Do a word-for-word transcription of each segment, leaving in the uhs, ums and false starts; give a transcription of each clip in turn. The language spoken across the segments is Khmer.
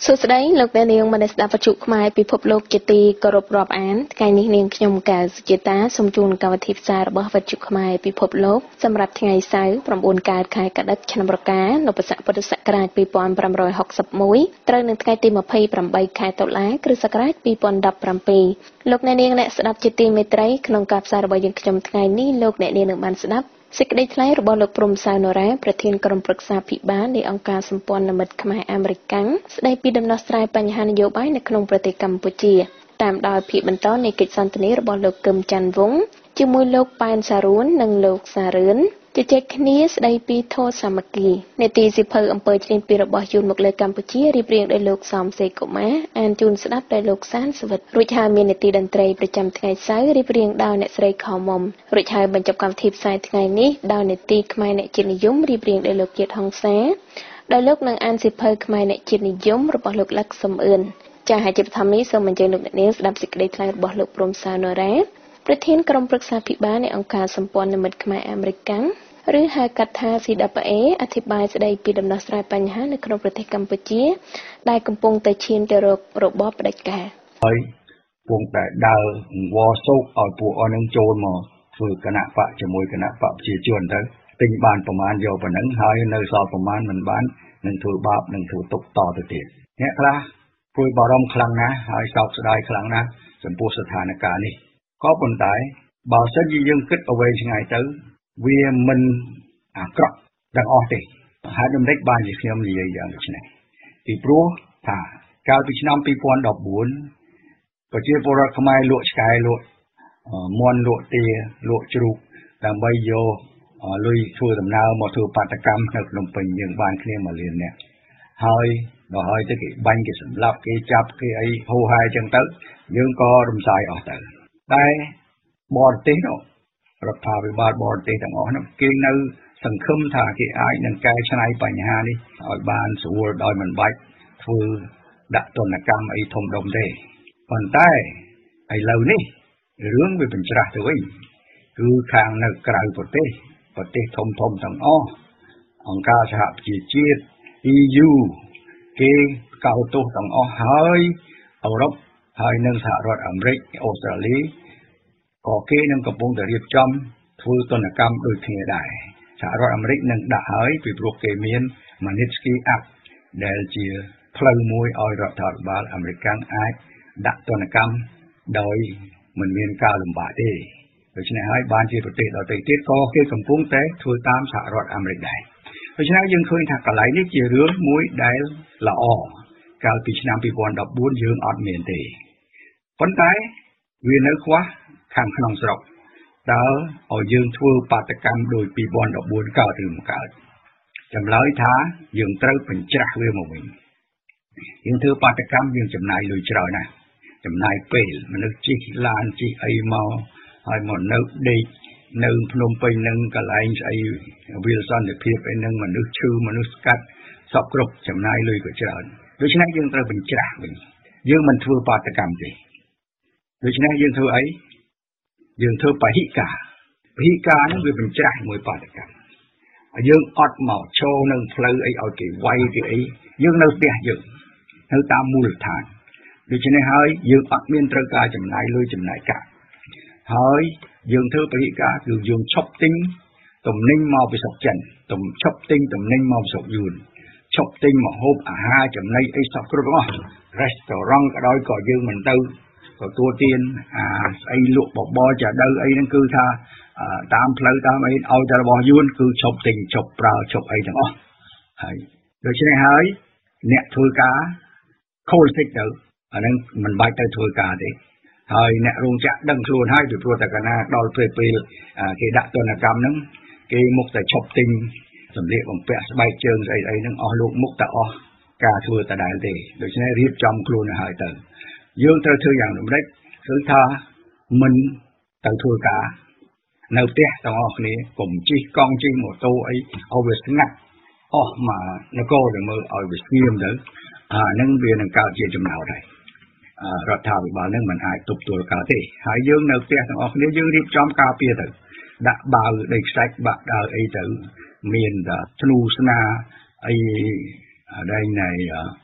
សួស្តីលោកអ្នកនាងមនស្ដាប់វិទ្យុខ្មែរពិភពលោកជាទីគោរពរាប់អានថ្ងៃនេះនាងខ្ញុំកៅសុជាតាសូមជូនកម្មវិធីផ្សាយរបស់វិទ្យុខ្មែរពិភពលោកសម្រាប់ថ្ងៃសៅរ៍៩កើតខែកដិកឆ្នាំរកានៅបស័កពុទ្ធសករាជពីរពាន់ប្រាំរយហកសិបមួយត្រូវនឹងថ្ងៃទីម្ភៃប្រាំបីខែតុលាគ្រិស្តសករាជពីរពាន់ដប់ប្រាំពីរលោកអ្នកនាងអ្នកស្ដាប់ជាទីមេត្រីក្នុងការផ្សាយរបស់យើងខ្ញុំថ្ងៃនេះលោកអ្នកនាងនឹងបានស្ដាប់សេចក្តីថ្លែងរបស់លោកព្រំសៅនរ៉ាប្រធានក្រុមប្រឹក្សាភិបាលនៃអង្គការសម្ព័ន្ធមិត្តខ្មែរអាមេរិកស្ដីពីដំណោះស្រាយបញ្ហានយោបាយនៅក្នុងប្រទេសកម្ពុជាតាមដោយភាគបន្តនៃកិច្ចសន្ទនារបស់លោកកឹមច័ន្ទវង្សជាមួយលោកប៉ែនសារួននិងលោកសារឿនជជែកគ្នាស្ដីពីធម៌សាមគ្គីនេតិសិភៅអំពើជ្រៀងពីរបស់យួនមកលើកម្ពុជារៀបរៀងដោយលោកសំសេកុមារអានជូនស្ដាប់ដោយលោកសានសវិតរួចហើយមាននេតិតន្ត្រីប្រចាំថ្ងៃសៅរ៍រៀបរៀងដោយអ្នកស្រីខមុំរួចហើយបញ្ចប់កម្មវិធីផ្សាយថ្ងៃនេះដោយនេតិខ្មែរអ្នកជាតិនិយមរៀបរៀងដោយលោកជាតិហុងសាដោយលោកនឹងអានសិភៅខ្មែរអ្នកជាតិនិយមរបស់លោកលក្ខសំអឿនចា៎ហើយជាបឋមនេះសូមអញ្ជើញលោកអ្នកនាងស្ដាប់សេចក្តីថ្លែងរបស់លោកព្រំសៅនរ៉ាប្រធានក្រុមប្រឹក្សាភិបាលនៃអង្គការសម្ព័ន្ធមិត្តខ្មែរអាមេរិកឬហៅកាត់ថា C W A អធិប្បាយស្ដីពីដំណោះស្រាយបញ្ហានៅក្នុងប្រទេសកម្ពុជាដែលកំពុងតែឈានទៅរករបបផ្ដាច់ការហើយពងតែដើរវ៉សោកឲ្យពួកអស់នឹងចូលមកធ្វើគណៈបកជាមួយគណៈបកប្រជាជនទៅទិញបានប្រមាណយកប៉ុណ្ណឹងហើយនៅសល់ប្រមាណមិនបាននឹងធ្វើបាបនឹងធ្វើទុកតទៅទៀតអ្នកខ្លះព្រួយបារម្ភខ្លាំងណាស់ហើយសោកស្ដាយខ្លាំងណាស់ចំពោះស្ថានភាពនេះក៏ប៉ុន្តែបើសិនជាយើងគិតអ្វីឆ្ងាយទៅវាមិនអាក្រក់ទាំងអស់ទេហើយដំណេចបានជាខ្ញុំនិយាយយ៉ាងដូចនេះពីព្រោះថាកាលពីឆ្នាំពីរពាន់ដប់បួនប្រជាពលរដ្ឋខ្មែរលក់ឆ្កែលក់មាន់លក់ទាលក់ជ្រូកដើម្បីយកលុយធ្វើដំណើរមកធ្វើបាតកម្មនៅភ្នំពេញយើងបានគ្នាមួយលាននាក់ហើយដល់ហើយទៅគេបាញ់គេសម្លាប់គេចាប់គេអីហូរហែចឹងទៅយើងក៏រំសាយអស់ទៅតែបរទេសនោះរដ្ឋាភិបាលបរទេសទាំងអស់នោះគេនៅសង្ឃឹមថាគេអាចនឹងកែច្នៃបញ្ហានេះឲ្យបានស្រួលដោយមិនបាច់ធ្វើដាក់ទណ្ឌកម្មអីធំដុំទេប៉ុន្តែឥឡូវនេះរឿងវាបញ្ច្រាស់ទៅវិញគឺខាងនៅក្រៅប្រទេសប្រទេសធំធំទាំងអស់អង្គការសហប្រជាជាតិ E U គេកោតទោសទាំងអស់ហើយអឺរ៉ុបហើយនិងសហរដ្ឋអាមេរិកអូស្ត្រាលីក៏គេនឹងកំពុងតែរៀបចំធ្វើទណ្ឌកម្មដូចគ្នាដែរសហរដ្ឋអាមេរិកនឹងដាក់ហើយពីព្រោះគេមាន Magnitsky Act ដែលជាផ្លូវមួយឲ្យរដ្ឋាភិបាលអាមេរិកអាចដាក់ទណ្ឌកម្មដោយមិនមានការលំបាកទេដូច្នេះហើយបានជាប្រទេសដទៃទៀតក៏គេកំពុងតែធ្វើតាមសហរដ្ឋអាមេរិកដែរដូច្នេះយើងឃើញថាកន្លែងនេះជារឿងមួយដែលល្អកាលពីឆ្នាំពីរពាន់ដប់បួនយើងអត់មានទេប៉ុន្តែវានៅខ្វះខាងក្នុងស្រុកតើឲ្យយើងធ្វើបាតកម្មដោយពីរពាន់ដប់បួនកើតឬមិនកើតចម្លើយថាយើងត្រូវបញ្ច្រាស់វាមកវិញយើងធ្វើបាតកម្មយើងចំណាយលុយច្រើនណាស់ចំណាយពេលមនុស្សជិះឡានជិះអីមកហើយមកនៅដេកនៅភ្នំពេញនឹងកន្លែងស្អីវាលសន្តិភាពឯនឹងមនុស្សឈឺមនុស្សស្កាត់សពគ្រប់ចំណាយលុយក៏ច្រើនដូច្នេះយើងត្រូវបញ្ច្រាស់វិញយើងមិនធ្វើបាតកម្មទេដូច្នេះយើងធ្វើអីយើងធ្វើបរិការបរិការនឹងវាបញ្ច្រាស់មួយបាតកម្មយើងអត់មកឈរនៅផ្លូវអីឲ្យគេវាយគេអីយើងនៅផ្ទះយើងនៅតាមមូលដ្ឋានដូច្នេះហើយយើងអត់មានត្រូវការចំណាយលុយចំណាយកាក់ហើយយើងធ្វើបរិការគឺយើងឈប់ទិញទំនិញមកពីស្រុកចិនទំឈប់ទិញទំនិញមកពីស្រុកយួនឈប់ទិញម្ហូបអាហារចំណីអីសពគ្រប់ទាំងអស់ restaurant ក៏ដោយក៏យើងមិនទៅទទួលទានអាស្អីលក់បបរចាដៅអីហ្នឹងគឺថាតាមផ្លូវតាមអីឲ្យតែរបស់យួនគឺឈប់ទិញឈប់ប្រើឈប់អីទាំងអស់ហើយដូច្នេះហើយអ្នកធ្វើការខូលតិចទៅអាហ្នឹងមិនបាច់ទៅធ្វើការទេហើយអ្នករោងចក្រដឹងខ្លួនហើយពីព្រោះតែកាលណាដល់ពេលពេលគេដាក់ទណ្ឌកម្មហ្នឹងគេមុខតែឈប់ទិញសម្លៀកបំពាក់ស្បែកជើងស្អីអីហ្នឹងអស់លោកមុខតែអស់ការធ្វើដដែលទេដូច្នេះរៀបចំខ្លួនឲ្យហើយទៅយើងត្រូវធ្វើយ៉ាងដូចម្តេចគឺថាមិនទៅធ្វើការនៅផ្ទះទាំងអស់គ្នាកុំជិះកង់ជិះម៉ូតូអីឲ្យវាស្ងាត់អស់មកនគរទៅមើលឲ្យវាស្ងៀមទៅអាហ្នឹងវានឹងកើតជាចំណោទហើយរដ្ឋាភិបាលនឹងមិនអាចទប់ទល់កើតទេហើយយើងនៅផ្ទះទាំងអស់គ្នាយើងរៀបចំការពារទៅដាក់បាវដីខ្សាច់បាក់ដើរអីទៅមានធ្នូស្នាអីដែលណៃ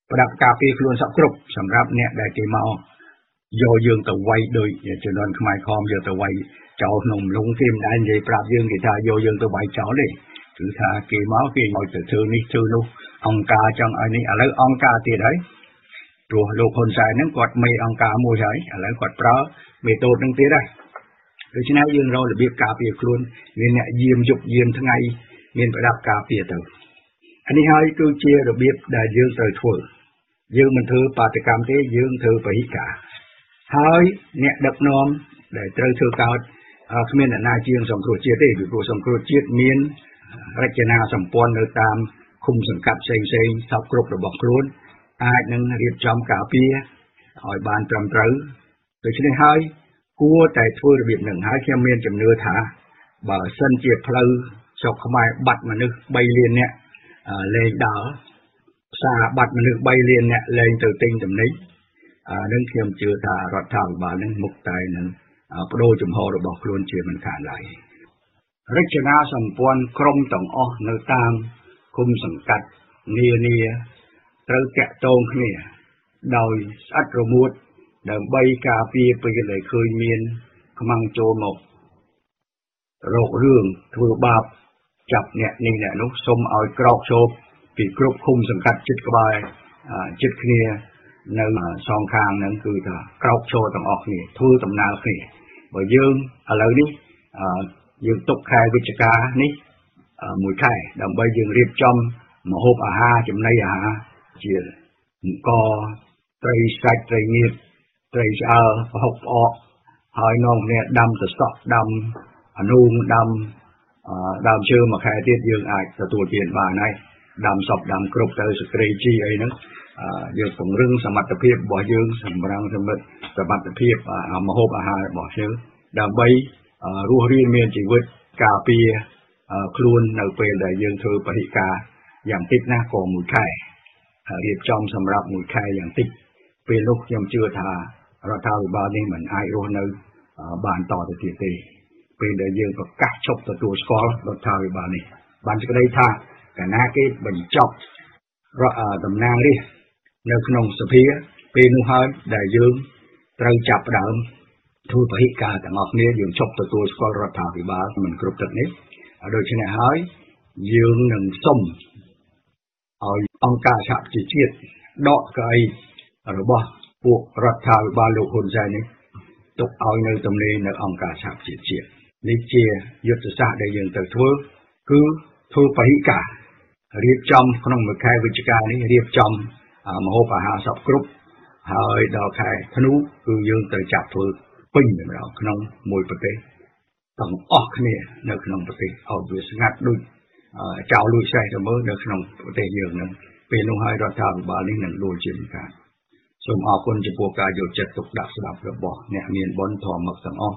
ប្រដាប់ការពារខ្លួនសពគ្រប់សម្រាប់អ្នកដែលគេមកយកយើងទៅវាយដោយជំនាន់ខ្មែរខំយកទៅវាយចោលក្នុងលងគេមិនដែលនិយាយប្រាប់យើងគេថាយកយើងទៅវាយចោលទេគឺថាគេមកគេឲ្យទៅធ្វើនេះធ្វើនោះអង្គការចង់ឲ្យនេះឥឡូវអង្គការទៀតហើយព្រោះលោកហ៊ុនសែនហ្នឹងគាត់មេអង្គការមួយហើយឥឡូវគាត់ប្រើមេតូតហ្នឹងទៀតហើយដូច្នេះយើងរករបៀបការពារខ្លួនមានអ្នកយាមយប់យាមថ្ងៃមានប្រដាប់ការពារទៅអានេះហើយគឺជារបៀបដែលយើងត្រូវធ្វើយើងមិនធ្វើបាតកម្មទេយើងធ្វើពហិការហើយអ្នកដឹកនាំដែលត្រូវធ្វើកើតគ្មានអ្នកណាជាងសង្គ្រោះជាតិទេពីព្រោះសង្គ្រោះជាតិមានរចនាសម្ព័ន្ធនៅតាមឃុំសង្កាត់ផ្សេងផ្សេងសពគ្រប់របស់ខ្លួនអាចនឹងរៀបចំការពារឲ្យបានត្រឹមត្រូវដូច្នេះហើយគួរតែធ្វើរបៀបនឹងហើយខ្ញុំមានជំនឿថាបើសិនជាផ្លូវស្រុកខ្មែរបាត់មនុស្សបីលានអ្នកលែងដើរផ្សារបាត់មនុស្សបីលានអ្នកលែងទៅទិញទំនិញនឹងខ្ញុំជឿថារដ្ឋាភិបាលនឹងមុខតែនឹងបដូរចំហរបស់ខ្លួនជាមិនខានឡើយរចនាសម្ព័ន្ធក្រុមទាំងអស់នៅតាមគុំសង្កាត់នានាត្រូវតាក់ទងគ្នាដោយស្អិតរមួតដើម្បីការពារពេលដែលឃើញមានខ្មាំងចូលមករករឿងធ្វើបាបចាប់អ្នកនេះអ្នកនោះសុំឲ្យក្រោកឈប់ពីគ្រប់ឃុំសង្កាត់ជិតក្បែរជិតគ្នានៅសងខាងហ្នឹងគឺថាក្រោកឈរទាំងអស់គ្នាធ្វើដំណើរគ្នាបើយើងឥឡូវនេះយើងទុកខែវិច្ឆិកានេះមួយខែដើម្បីយើងរៀបចំម្ហូបអាហារចំណីអាហារជាអង្គត្រីសាច់ត្រីងៀតត្រីឆ្អើរប្រហុកផ្អកហើយនាំគ្នាដាំសសក់ដាំអនូងដាំដើមឈើមួយខែទៀតយើងអាចទទួលទានបានហើយដាំសពដាំគ្រប់ទៅសក្រីជីអីហ្នឹងយើងពង្រឹងសមត្ថភាពរបស់យើងសម្រាប់សមត្ថភាពម្ហូបអាហាររបស់យើងដើម្បីរស់រានមានជីវិតការពារខ្លួននៅពេលដែលយើងធ្វើពហិការយ៉ាងតិចណាស់ក៏មួយខែរៀបចំសម្រាប់មួយខែយ៉ាងតិចពេលនោះខ្ញុំជឿថារដ្ឋាភិបាលនេះមិនអាចរស់នៅបានតទៅទៀតទេពេលដែលយើងប្រកាសឈប់ទទួលស្គាល់រដ្ឋាភិបាលនេះបានសេចក្តីថាកាលណាគេបញ្ចប់តំណាងរាស្ត្រនៅក្នុងសភាពេលនោះហើយដែលយើងត្រូវចាប់ផ្ដើមធ្វើពហិការទាំងអស់គ្នាយើងឈប់ទទួលស្គាល់រដ្ឋាភិបាលមិនគ្រប់ទឹកនេះដូច្នេះហើយយើងនឹងសុំឲ្យអង្គការសហប្រជាជាតិដកកៅអីរបស់ពួករដ្ឋាភិបាលលោកហ៊ុនសែននេះទុកឲ្យនៅទំនេរនៅអង្គការសហប្រជាជាតិនេះជាយុទ្ធសាស្ត្រដែលយើងត្រូវធ្វើគឺធ្វើពហិការរៀបចំក្នុងមួយខែវិច្ឆិកានេះរៀបចំម្ហូបអាហារសពគ្រប់ហើយដល់ខែធ្នូគឺយើងត្រូវចាប់ធ្វើពេញម្ដងក្នុងមួយប្រទេសទាំងអស់គ្នានៅក្នុងប្រទេសឲ្យវាស្ងាត់ដូចចៅលួចសេះទៅមើលនៅក្នុងប្រទេសយើងនឹងពេលនោះហើយរដ្ឋាភិបាលនេះនឹងដួលជាមិនខានសូមអរគុណចំពោះការយកចិត្តទុកដាក់ស្ដាប់របស់អ្នកមានបុណ្យធម៌មកទាំងអស់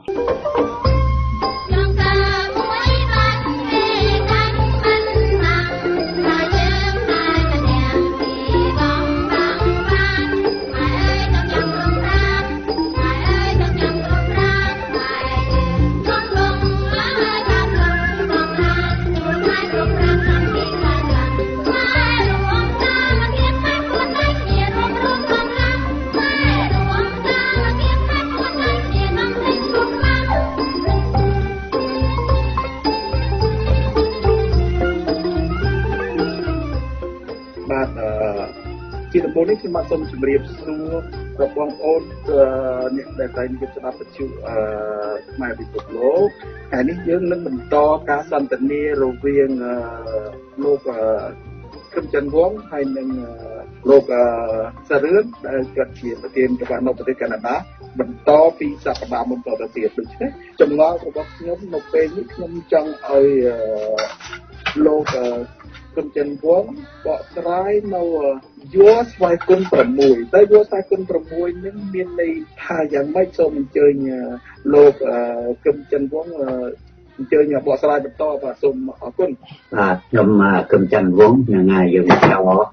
ជាដំបូងនេះខ្ញុំបាទសូមជម្រាបសួរដល់បងប្អូនអ្នកដែលតែងយកស្ដាប់វិទ្យុខ្មែរពិភពលោកថ្ងៃនេះយើងនឹងបន្តការសន្ទនារវាងលោកគឹមច័ន្ទវង្សហើយនិងលោកសារឿនដែលគាត់ជាប្រធានគណៈនៅប្រទេសកាណាដាបន្តពីសប្តាហ៍មុនទៅទៀតដូច្នេះចម្ងល់របស់ខ្ញុំនៅពេលនេះខ្ញុំចង់ឲ្យលោកគឹមច័ន្ទវង្សបកស្រាយនៅយោស្វ័យគុណប្រាំមួយតែយោស្វ័យគុណប្រាំមួយនេះមានន័យថាយ៉ាងម៉េចសូមអញ្ជើញលោកគឹមច័ន្ទវង្សអញ្ជើញបកស្រាយបន្តបាទសូមអរគុណបាទខ្ញុំគឹមច័ន្ទវង្សថ្ងៃយើងចៅស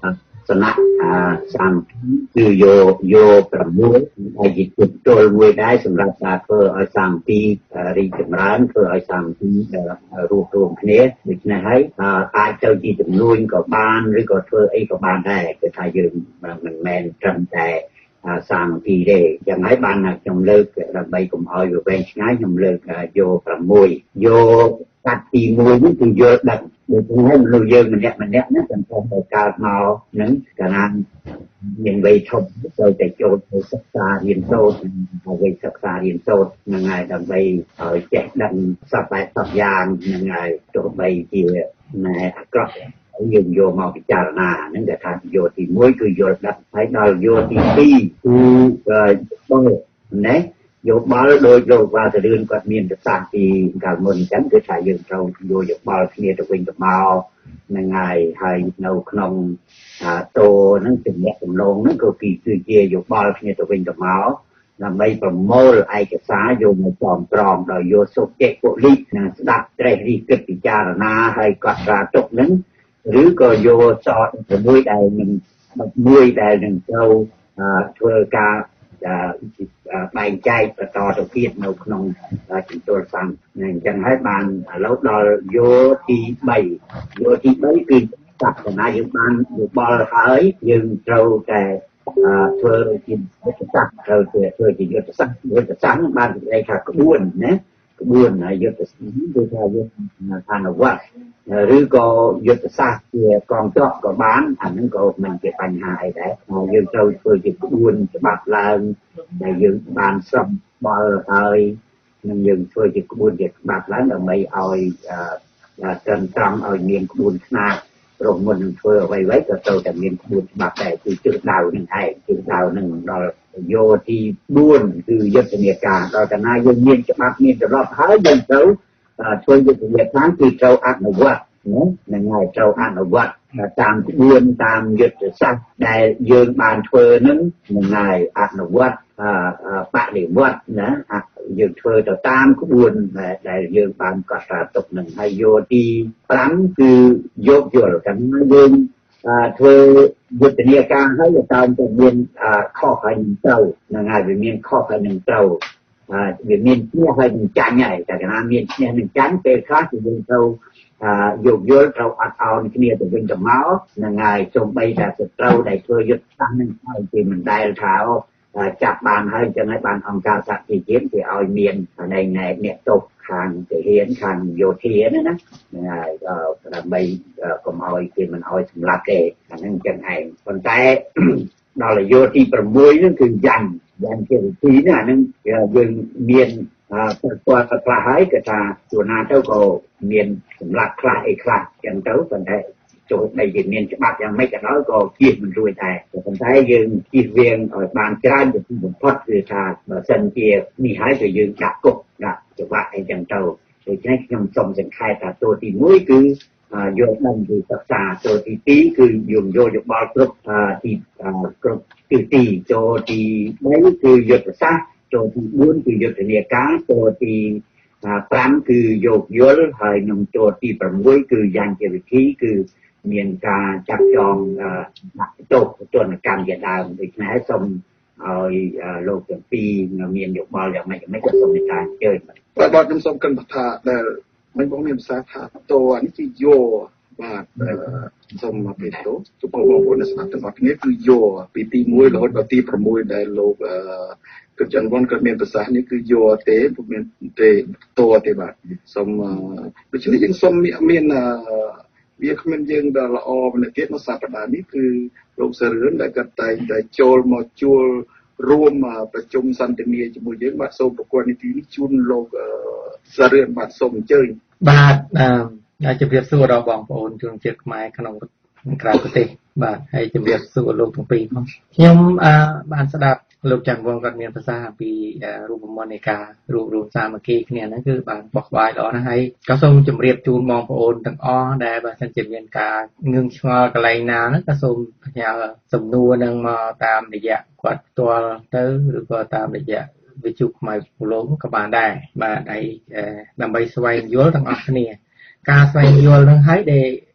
សនៈសាមគឺយកយកប្រមូលហើយជាจุดចូលមួយដែរសម្រាប់ការធ្វើឲ្យសាមទីរីកចម្រើនធ្វើឲ្យសាមទីរួមរួមគ្នាដូច្នេះហើយអាចទៅជាចំនួនក៏បានឬក៏ធ្វើអីក៏បានដែរគឺថាយើងមិនមែនត្រឹមតែសាមគ្គីទេយ៉ាងហើយបានខ្ញុំលើកដើម្បីកុំឲ្យវាវែងឆ្ងាយខ្ញុំលើកយកប្រាំមួយយកកាត់ទីមួយនេះគឺយល់ដឹងដូចនេះមនុស្សយើងម្នាក់ម្នាក់ណាទាំងផងតែកើតមកនឹងកាលណាមានវ័យធំទៅតែចូលទៅសិក្សារៀនសូត្រហើយវ័យសិក្សារៀនសូត្រហ្នឹងហើយដើម្បីឲ្យចេះដឹងសពបែបសពយ៉ាងហ្នឹងហើយទោះបីជាណែអាក្រក់យើងយកមកពិចារណាហ្នឹងគេថាយកទីមួយគឺយល់ដឹងហើយដល់យកទីពីរគឺបងណែយកបាល់ដោយលោកវ៉ាសរឿនគាត់មានប្រសាសន៍ពីកាលមុនអញ្ចឹងគឺថាយើងត្រូវយកយកបាល់គ្នាទៅវិញទៅមកហ្នឹងហើយហើយនៅក្នុងតោហ្នឹងចំណេះដំណងហ្នឹងក៏គឺជាយកបាល់គ្នាទៅវិញទៅមកដើម្បីប្រមូលឯកសារយកមកចំក្រមដោយយកសុខចិត្តពលិកនិងស្ដាប់ត្រេះរិះគិតពិចារណាហើយកត់ត្រាទុកហ្នឹងឬក៏យកសតជាមួយដែលនឹងមួយដែលនឹងត្រូវធ្វើការបែងចែកបន្តទៅទៀតនៅក្នុងជំទល់សាំអញ្ចឹងហើយបានឥឡូវដល់យោទីបីយោទីបីគឺសក្តាយើងបានយោបល់ហើយយើងត្រូវតែធ្វើជាយុទ្ធសាស្ត្រត្រូវធ្វើជាយុទ្ធសាស្ត្រយុទ្ធសាស្ត្របាននិយាយថាក្បួនណាក្បួនយុទ្ធសាស្ត្រគឺថាយើងអនុវត្តឬក៏យុទ្ធសាស្ត្រជាកងទ័ពក៏បានអាហ្នឹងក៏មិនជាបញ្ហាអីដែរយើងត្រូវធ្វើជាក្បួនច្បាប់ឡើងដែលយើងបានស្រុំបល់ហើយនឹងយើងធ្វើជាក្បួនជាច្បាប់ឡើងដើម្បីឲ្យត្រឹមត្រង់ឲ្យមានក្បួនខ្នាតរងមុននឹងធ្វើអ្វីៗក៏ត្រូវតែមានក្បួនច្បាប់ដែរគឺជឿដៅនឹងឯងជឿដៅនឹងដល់យោទីបួនគឺយុទ្ធនាការដល់កាលណាយើងមានច្បាប់មានរបបហើយយើងត្រូវធ្វើយុទ្ធនាការគឺត្រូវអនុវត្តហ្នឹងហើយត្រូវអនុវត្តតាមក្បួនតាមយុទ្ធសាស្ត្រដែលយើងបានធ្វើហ្នឹងហ្នឹងហើយអនុវត្តបដិវត្តណាយើងធ្វើទៅតាមក្បួនដែលយើងបានកត់ត្រាទុកហ្នឹងហើយយោទីប្រាំគឺយកយល់កាលណាយើងធ្វើយុទ្ធនាការហើយតើតើមានខុសហើយនឹងត្រូវហ្នឹងហើយវាមានខុសហើយនឹងត្រូវវាមានឈ្នះហើយនឹងចាញ់ហើយតែកាលណាមានឈ្នះនឹងចាញ់ពេលខ្លះគឺយើងត្រូវយកយល់ត្រូវអត់អោនគ្នាទៅវិញទៅមកហ្នឹងហើយសូម្បីតែសត្រូវដែលធ្វើយុទ្ធសាស្ត្រហ្នឹងហើយគេមិនដែលថាចាប់បានហើយអញ្ចឹងហើយបានអង្គការសហជីវជាតិគេឲ្យមាននៃអ្នកទប់ខាងទាហានខាងយោធាណាណាហ្នឹងហើយដើម្បីកុំឲ្យគេមិនឲ្យសម្លាប់ទេអាហ្នឹងអញ្ចឹងឯងប៉ុន្តែដល់យោទីប្រាំមួយហ្នឹងគឺយ៉ាញ់យ៉ាងជាវិធីណាហ្នឹងយើងមានប្រព័ន្ធខ្លះហើយគេថាជួនណាទៅក៏មានសម្រាប់ខ្លះអីខ្លះចឹងទៅប៉ុន្តែចូលដីវាមានច្បាប់យ៉ាងម៉េចក៏ដោយក៏គៀសមិនរួចដែរប៉ុន្តែយើងគៀសវាងឲ្យបានច្រើនទៅទីបំផុតគឺថាបើសិនជានេះហើយក៏យើងដាក់គុកដាក់ច្បាប់អីចឹងទៅដូច្នេះខ្ញុំសូមសង្ខេបថាតួទីមួយគឺយកដឹងពីសិក្សាចូលទីពីរគឺយើងយកយោបល់គ្រប់ទីគ្រប់ទីទីចូលទីបីគឺយុទ្ធសាស្ត្រចូលទីបួនគឺយុទ្ធនាការចូលទីប្រាំគឺយកយល់ហើយនឹងចូលទីប្រាំមួយគឺយ៉ាងជាវិធីគឺមានការចាត់ចងដាក់ទោសទណ្ឌកម្មជាដើមដូច្នេះសូមឲ្យលោកទាំងពីរមានយោបល់យ៉ាងម៉េចយ៉ាងម៉េចក៏សូមមេត្តាអញ្ជើញបាទបាទខ្ញុំសូមគិតថាដែលមិនបងមានភាសាថាតោនេះជាយោបាទសូមអភ័យទោសចំពោះបងប្អូនអ្នកស្ដាប់ទាំងអស់គ្នាគឺយោពីទីមួយរហូតដល់ទីប្រាំមួយដែលលោកគឺចន្ទវណ្ណក៏មានប្រសាសន៍នេះគឺយោទេពុំមានទេតោទេបាទសូមដូច្នេះយើងសូមមានវាគ្មានយើងដែលល្អម្នាក់ទៀតនៅសប្តាហ៍នេះគឺលោកសរឿនដែលគាត់តែងតែចូលមកជួលរួមប្រជុំសន្ទនាជាមួយយើងបាទសូមប្រកួតនីតិនេះជូនលោកសរឿនបាទសូមអញ្ជើញបាទអឺជម្រាបសួរដល់បងប្អូនជនជាតិខ្មែរក្នុងក្រៅប្រទេសបាទហើយជម្រាបសួរលោកទាំងពីរផងខ្ញុំអឺបានស្ដាប់លោកច័ន្ទវង្សគាត់មានប្រសាសន៍អំពីរូបមន្តនៃការរួមរួមសាមគ្គីគ្នាហ្នឹងគឺបានបោះក្បាយល្អណាស់ហើយក៏សូមជម្រាបជូនបងប្អូនទាំងអស់ដែលបើសិនជាមានការងឿងឆ្ងល់កន្លែងណាហ្នឹងក៏សូមផ្ញើសំណួរហ្នឹងមកតាមរយៈគាត់ផ្ទាល់ទៅឬក៏តាមរយៈវិទ្យុខ្មែរពូឡូក៏បានដែរបាទហើយដើម្បីស្វែងយល់ទាំងអស់គ្នាការស្វែងយល់ហ្នឹងហើយដែល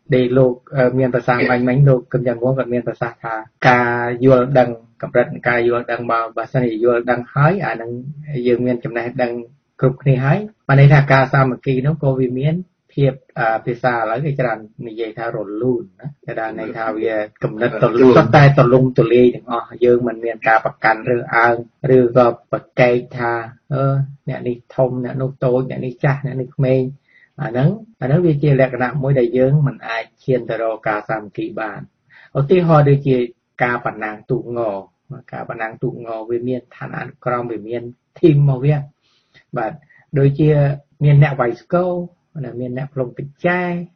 để lục miềnภาษาmạnh mạnh lục cầm dàn vốn còn miềnภาษาthà cà vua đằng cầm rật cà vua đằng bao bà sanh vua đằng hái à đằng dương miền cầm này đằng cục này hái mà này thà cà sa một kỳ nó có vì miền thiệp àภาษาแล้วก็จะดันมีใจทารลูนนะจะดันในทาวีกำนัดตลุตใต้ตลุงตุลีอย่างอ๋อยืงมันเมียนกาประกันหรืออ่างหรือก็ปักไก่ทาเออเนี่ยนี่ทมเนี่ยนุโตเนี่ยนี่จ้าเนี่ยนี่เมย์อันนั้นอันนั้นวิจิตรกระมวยได้ยืงมันอาเชียนตรอกาสามกีบานเอาที่หอดูจีกาปนังตุงอกาปนังตุงอวิเมียนฐานอันกรองวิเมียนทีมมาเวียบัดโดยจีเมียนแนวไวสโกlà miền nẹt lồng tịch chai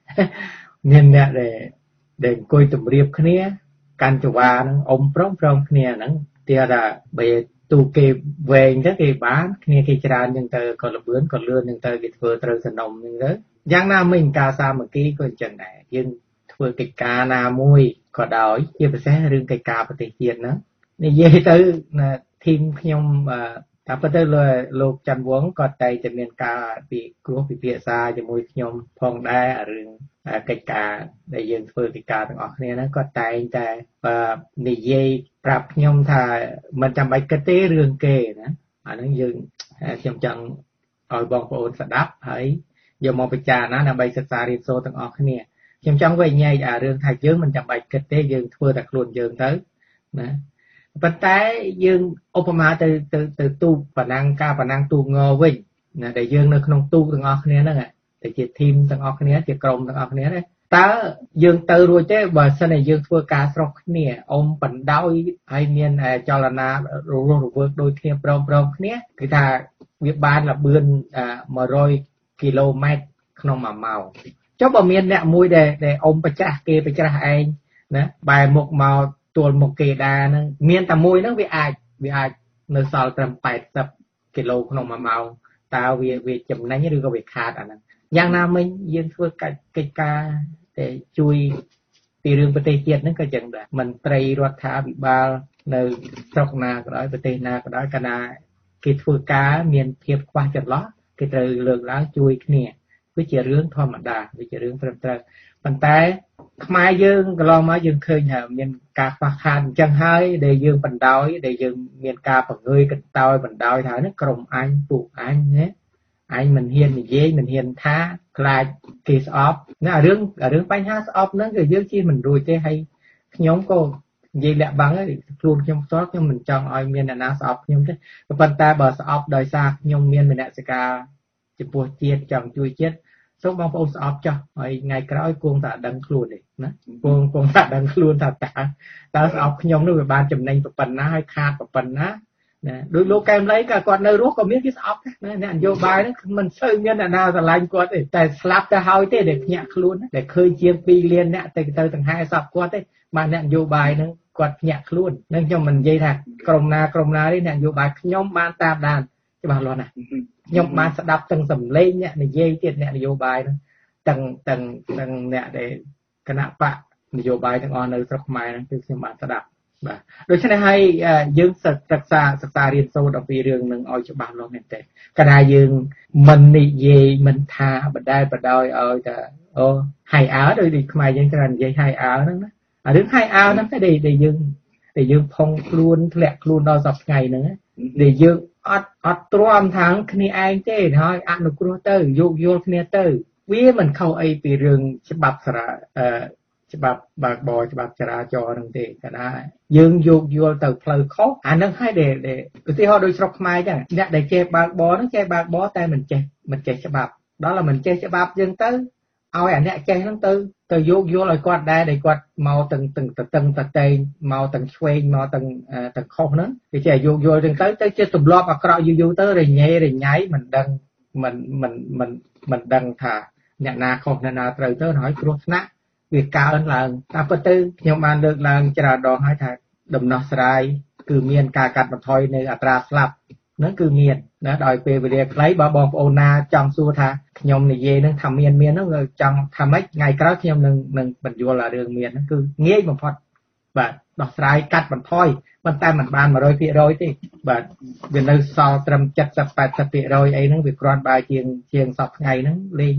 miền nẹt để để coi tụm riệp khné can chùa nó ôm prong prong khné nó tia là bề tu kê về các cái bán khné cái tràn nhưng tờ còn là bướn còn lươn nhưng tờ cái vừa tờ sần nồng nhưng đó giang nam mình ca sa một ký coi chừng này nhưng vừa cái ca na mui còn đói chia bớt sẽ riêng cái ca bớt tiền tiền nữa này về tới là thêm nhomถ้าเพื่อเลยโลกจันทร์วงก็ใจจะมีการปีกลัวปีเปียซาจะมวยยมพองได้หรือกิจการได้ยืนเฟื่องกิจการต่างออกเนี่ยนะก็ใจแต่ในเย่ปรับยมถ่ายมันจำใบกระเตเรื่องเกนะอันนั้นยืนจำจังอ่อยบองโอนสดับให้ยมมองไปจานะนำใบศึกษาเรียนโซต่างออกเนี่ยจำจังไว้ไงอ่าเรื่องไทยยืนมันจำใบกระเตยืนเฟื่องแต่กลุ่นยืนtớiนะปัจจัยยืงอุปมาtừ từ từ tuปนังกาปนังตูงอวิ่งนะแต่ยืงในขนมตูต่างออกเนี่ยนั่นแหละแต่จิตทีมต่างออกเนี่ยจิตกรมต่างออกเนี่ยเลยแต่ยืงเตอรวยเจ้บ่สนยืงทั่วกาสรกเนี่ยอมปันดาวไอเมียนจรณาโรโรโรเวิร์กโดยเทียบปรอมปรอมเนี่ยคือถ้าวิบานละเบือนอ่ามาร้อยกิโลเมตรขนมมาเมาเจ้าบ่เมียนเนี่ยมวยเดเดอมไปจ้าเกไปจ้าเองนะใบหมกเมาตัวหมกเกดานั่งเมียนแต่มวยนั่งวิอาวิอาเนื้อสาวตรำไปสับกิโลขนมมาเมาตาวิวิจำนั้นยังดูก็วิขาดอันนั้นยังน้ำไม่ยืนเพื่อกิจการแต่ช่วยตีเรื่องประเทศเจียดนั่นก็จังได้มันไตรรัฐาบิบาลในสกนาก็ได้ประเทศนาก็ได้กันนากิจเพื่อการเมียนเทียบกว่าจัดล้อกิจเรื่องเรื่องล้างช่วยเนี่ยวิจิตรเรื่องธรรมดาวิจิตรเรื่องเติมเติมปัจจัยขมายยืงก็ลองมายืงเคยเหรอเมียนกาฝากคันจังให้เดี๋ยวยืงปันดอยเดี๋ยวยืงเมียนกาปังเงยกันตอยปันดอยถ่ายนึกกลมอันปลูกอันเนี่ยอันมันเฮียนเย่มันเฮียนท้าคลายกีสออฟนี่เรื่องเรื่องไปห้าสออฟนั่นคือยืงที่มันรวยเจ้ให้ย้อมก็ยี่แหละบางเลยครูย้อมซอสย้อมมันจังอ้อยเมียนนาสออฟย้อมใช่ปันตาบอสออฟโดยซากย้อมเมียนเป็นนักศึกษาจะปวดเจี๊ยดจังจุยเจี๊ยดsố bóng phổ sọp cho rồi ngày cái cuồng tạ đằng luôn đấy nè cuồng cuồng tạ đằng luôn tạ tạ ta sọp nhóm nó về ban chấm nành tập phần ná hay khát tập phần ná nè đôi lúc em lấy cả con nơi ruốc có miếng cái sọp nè nè vô bài nó mình chơi nhân là nào là lành quá để tại slap ta hơi thế để nhạc luôn để khơi chiêm pi liên nè từ từ từng hai sọp quá thế mà nè vô bài nó quạt nhạc luôn nên cho mình dây thạc còng na còng na đi nè vô bài nhóm ban tam đàn cho bà lo này nhóm ban sẽ đập từng sầm lên nhẹ này dây tiền nhẹ vô bài đó từng từng từng nhẹ để cái nạp bạ vô bài từng on nơi sọc mai nóคือnhóm ban sẽ đập và đối với này hay dương sực sực xa sực xa riêng sâu đặc biệt riêng nâng oi cho bà lo này thế cái này dương mình đi về mình thà bật đai bật đôi ơi ta ô hai áo rồi thì mai dương cái này dây hai áo đó à đứng hai áo nó cái để để dương để dương phong luôn lẹ luôn đo dọc ngày nữa để dươngอดอดตรวมทั้งคณีไอเจ้ฮะอนุกรเตอร์โยกโยกเนี่ยเตอร์วิมันเข้าไอปีเรื่องฉบับสระเอ่อฉบับบากบอฉบับจราจรนั่นเองก็ได้ยืงโยกโยกเตอร์เพลย์เขาอันนั้นให้เด็กเด็กที่เขาโดยสรุปมาจังเนี่ยได้เจ็บบากบอนั่นเจ็บบากบอแต่มันเจ็บมันเจ็บฉบับđó là mình chơiฉบับยืงเตอร์เอาอันเนี้ยเจ็บนั่นเตอร์เตอร์โยกโยกเลยกวาดได้ได้กวาดเมาตึงตึงตึงตึงตึงเตยเมาตึงช่วยเมาตึงเอ่อตึงข้อนั้นที่จะโยกโยกตึงเตยเตยจะตุ่มรอบอักเราโยกเตยเลยเงี้ยเลยไงมันดังมันมันมันมันดังถ่าเนี่ยนาข้อนานาเตยเตยน้อยกรุษนะviệc cao hơn là ta có tư nhưng mà được là chỉ là đòn hai thằng đầm nọ sài cứ miền cà cắt một thôi nên atra slap nó cứ miền nó đòi về về lấy bỏ bom ona trong xua tha nhom này về nó thầm miền miền nó trong thầm mấy ngày cái đó nhom nâng nâng mình vô là đường miền nó cứ nghe một phật và đọt sài cắt một thôiมันแต่มันบานมาโดยเพียโดยที่แบบเป็นเราสอบตรำจัดสบายสติโดยไอ้นั่งวิเคราะห์บายเชียงเชียงสอบไงนั่งเล่น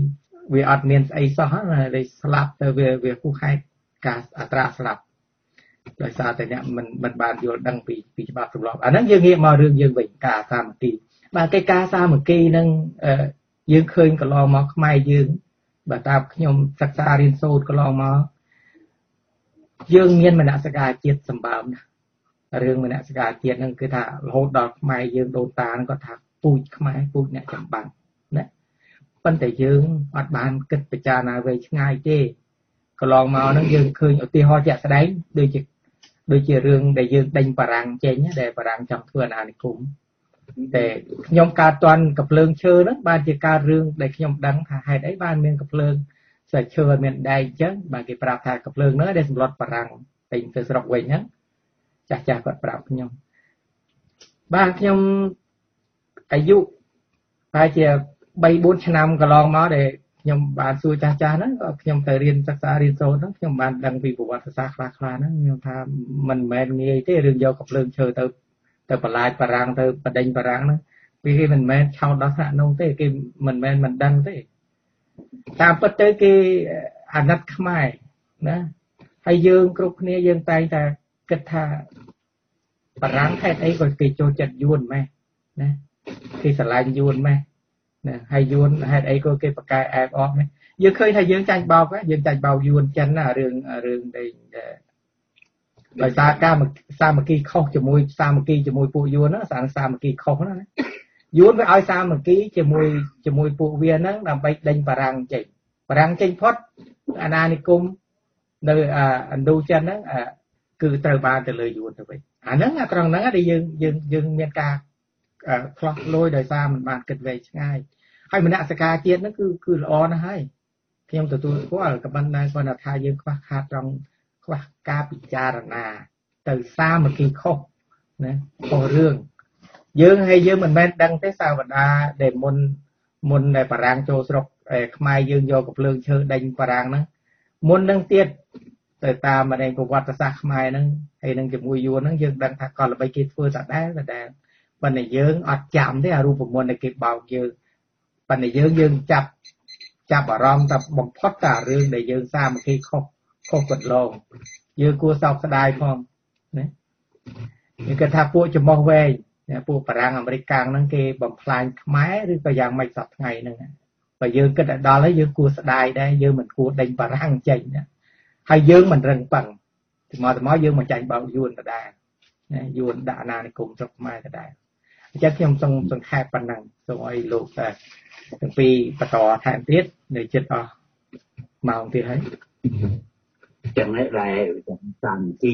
វាអត់មានស្អីសោះតែស្លាប់ទៅវាវាគូខែការអត្រាស្លាប់ដោយសារតែអ្នកមិនមិនបានយល់ដឹងពីពីច្បាប់ទម្លាប់អាហ្នឹងយើងងាកមករឿងយើងវិញការសាមគ្គីបាទកិច្ចការសាមគ្គីហ្នឹងយើងឃើញកន្លងមកខ្មែរយើងបាទតាមខ្ញុំសិក្សារៀនសូត្រកន្លងមកយើងមានមនសិការជាតិសម្បើមណារឿងមនសិការជាតិហ្នឹងគឺថារហូតដល់ខ្មែរយើងដូនតាហ្នឹងគាត់ថាពូជខ្មែរពូជអ្នកចម្បាំងណាប៉ុន្តែយើងអត់បានគិតពិចារណាវែងឆ្ងាយទេកន្លងមកហ្នឹងយើងឃើញឧទាហរណ៍ជាក់ស្ដែងដូចជាដូចជារឿងដែលយើងដេញបារាំងចេញដែលបារាំងចង់ធ្វើអាណានិគមតែខ្ញុំកើតតន់កំភ្លើងឈើហ្នឹងបានជាកើតរឿងដែលខ្ញុំដឹងថាហេតុអីបានមានកំភ្លើងស្បែកឈើមានដែកអញ្ចឹងបានគេប្រាប់ថាកំភ្លើងហ្នឹងដែលសម្លុតបារាំងពេញទៅស្រុកវិញហ្នឹងចាស់ចាស់គាត់ប្រាប់ខ្ញុំបាទខ្ញុំអាយុប្រហែលជា3 4ឆ្នាំកន្លងមកដែលខ្ញុំបានសួរចាស់ចាស់ហ្នឹងក៏ខ្ញុំទៅរៀនសិក្សារៀនសូត្រហ្នឹងខ្ញុំបានដឹងពីប្រវត្តិសាស្ត្រខ្លះៗហ្នឹងខ្ញុំថាមិនមែនងាយទេរឿងយកកំភ្លើងឈើទៅទៅបន្លាចបារាំងទៅបដិញបារាំងហ្នឹងវាគេមិនមែនឆោតដល់ថ្នាក់នោះទេគេមិនមែនមិនដឹងទេតាមពិតទៅគេអាណិតខ្មែរណាហើយយើងគ្រប់គ្នាយើងតែងតែគិតថាបារាំងហេតុអីក៏គេចូលចិត្តយួនម៉េះណាគេស្រឡាញ់យួនម៉េះណាហើយយួនហេតុអីក៏គេប្រកែកអែបអស់ម៉េះយើងឃើញថាយើងចាញ់បោកយើងចាញ់បោកយួនចិនណារឿងរឿងដែលដោយសារការសាមគ្គីខុសជាមួយសាមគ្គីជាមួយពួកយួនណាសារសាមគ្គីខុសណាយួនវាឲ្យសាមគ្គីជាមួយជាមួយពួកវាហ្នឹងដើម្បីដេញបារាំងចេញបារាំងចេញផុតអាណានិគមនៅឥណ្ឌូចិនហ្នឹងគឺត្រូវបានទៅលើយួនទៅវិញអាហ្នឹងត្រង់ហ្នឹងដែលយើងយើងយើងមានការផ្លោះលួយដោយសារមិនបានគិតវែងឆ្ងាយហើយមនសិការជាតិហ្នឹងគឺគឺល្អណាស់ហើយខ្ញុំទទួលស្គាល់ក៏ប៉ុន្តែគាត់ថាយើងខ្វះខាតត្រង់ខ្វះការពិចារណាទៅសាមគ្គីខុសណាខុសរឿងយើងហើយយើងមិនមែនដឹងទេសាវតាដែលមុនមុនដែលបារាំងចូលស្រុកខ្មែរយើងយកកំភ្លើងឈើដេញបារាំងហ្នឹងមុននឹងទៀតទៅតាមប្រវត្តិសាស្ត្រខ្មែរហ្នឹងហើយនឹងជាមួយយួនហ្នឹងយើងដឹងថាក៏ល្បីគេធ្វើតែដែរតែដែរប៉ុន្តែយើងអត់ចាំទេអារូបមន្តដែលគេបោកយើងប៉ុន្តែយើងយើងចាប់ចាប់អារម្មណ៍តែបំផុតតែរឿងដែលយើងសាមគ្គីខុសខុសកន្លងយើងគួរសោកស្ដាយផងណាគេគិតថាពួកចំោះវែងពួកបារាំងអាមេរិកកាំងហ្នឹងគេបំផ្លាញខ្មែរឬក៏យ៉ាងម៉េចសពថ្ងៃហ្នឹងបើយើងគិតឲ្យដល់ហើយយើងគួរស្ដាយដែរយើងមិនគួរដេញបារាំងចេញណាហើយយើងមិនរឹងប៉ឹងទីមកទៅមកយើងមកចាញ់បោកយួនដដែលណាយួនដាក់អាណានិគមស្រុកខ្មែរដដែលអញ្ចឹងខ្ញុំសូមសង្ខេបប៉ុណ្ណឹងសូមឲ្យលោកតែទាំងពីរបន្តថែមទៀតនៅចិត្តអស់ម៉ោងទៀតហើយចឹងហើយដែលសាមគ្គី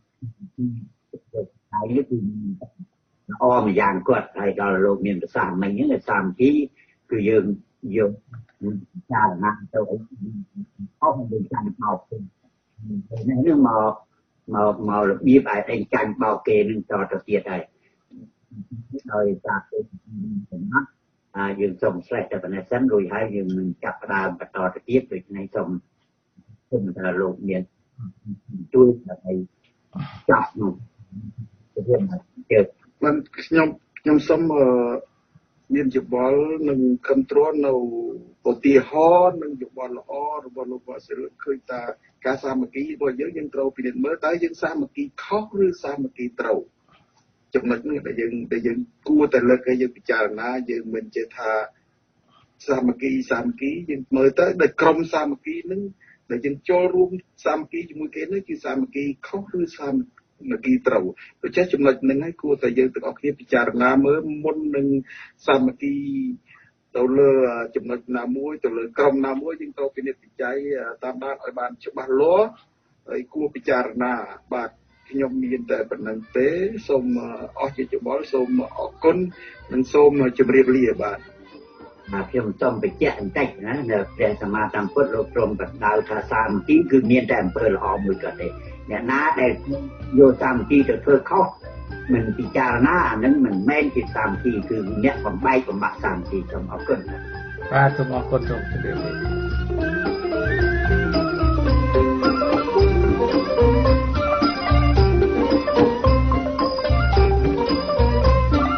ហើយនេះគឺអមយ៉ាងគាត់ហើយដល់លោកមានប្រសាសន៍មិញហ្នឹងសាមគ្គីគឺយើងយកចារណាទៅអីអស់នឹងចាញ់បោកគេនេះមកមកមករបៀបឲ្យឯងចាញ់បោកគេនឹងតទៅទៀតហើយដោយសារទៅចំណាត់អាយើងសូមស្រេចតែប៉ុណ្ណេះសិនរួចហើយយើងនឹងចាប់ផ្ដើមបន្តទៅទៀតដូចនេះសូមសូមថាលោកមានជួយឲ្យចាប់នោះទៅវិញជើមិនខ្ញុំខ្ញុំសូមមានយោបល់និងគំត្រូលនៅឧទាហរណ៍និងយោបល់ល្អរបស់លោកវ៉ាសិលឃើញថាការសាមគ្គីរបស់យើងយើងត្រូវពិនិត្យមើលតើយើងសាមគ្គីខុសឬសាមគ្គីត្រូវចំណុចនេះដែលយើងដែលយើងគួរតែលើកឲ្យយើងពិចារណាយើងមិនចេះថាសាមគ្គីសាមគ្គីយើងមើលទៅដោយក្រុមសាមគ្គីនឹងដែលយើងចូលរួមសាមគ្គីជាមួយគេនេះគឺសាមគ្គីខុសឬសាមគ្គីត្រូវដូច្នេះចំណុចហ្នឹងហើយគួរតែយើងទាំងអស់គ្នាពិចារណាមើលមុននឹងសាមគ្គីទៅលើចំណុចណាមួយទៅលើក្រុមណាមួយយើងត្រូវពិនិត្យពិច័យតាមដានឲ្យបានច្បាស់លាស់ហើយគួរពិចារណាបាទខ្ញុំមានតែប៉ុណ្្នឹងទេសូមអស់ជាយោបល់សូមអរគុណនិងសូមជម្រាបលាបាទបាទខ្ញុំសូមបញ្ជាក់បន្តិចណានៅព្រះសម្មាសម្ពុទ្ធលោកទ្រង់បដៅថាសាមគ្គីគឺមានតែអំពើល្អមួយក៏ទេអ្នកណាដែលយកសាមគ្គីទៅធ្វើខុសមិនពិចារណាអានឹងមិនមែនជាសាមគ្គីគឺអ្នកបំបែកបំបាក់សាមគ្គីសូមអរគុណបាទសូមអរគុណសូមជម្រាបលា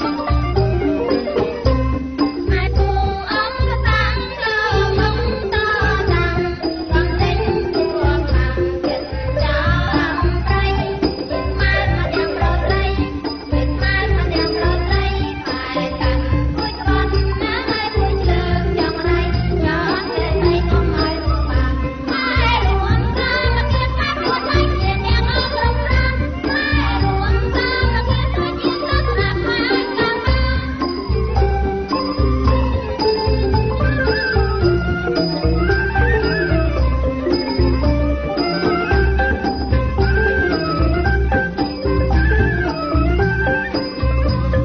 Hãy subscribe cho kênh Ghiền Mì Gõ để không bỏ lỡ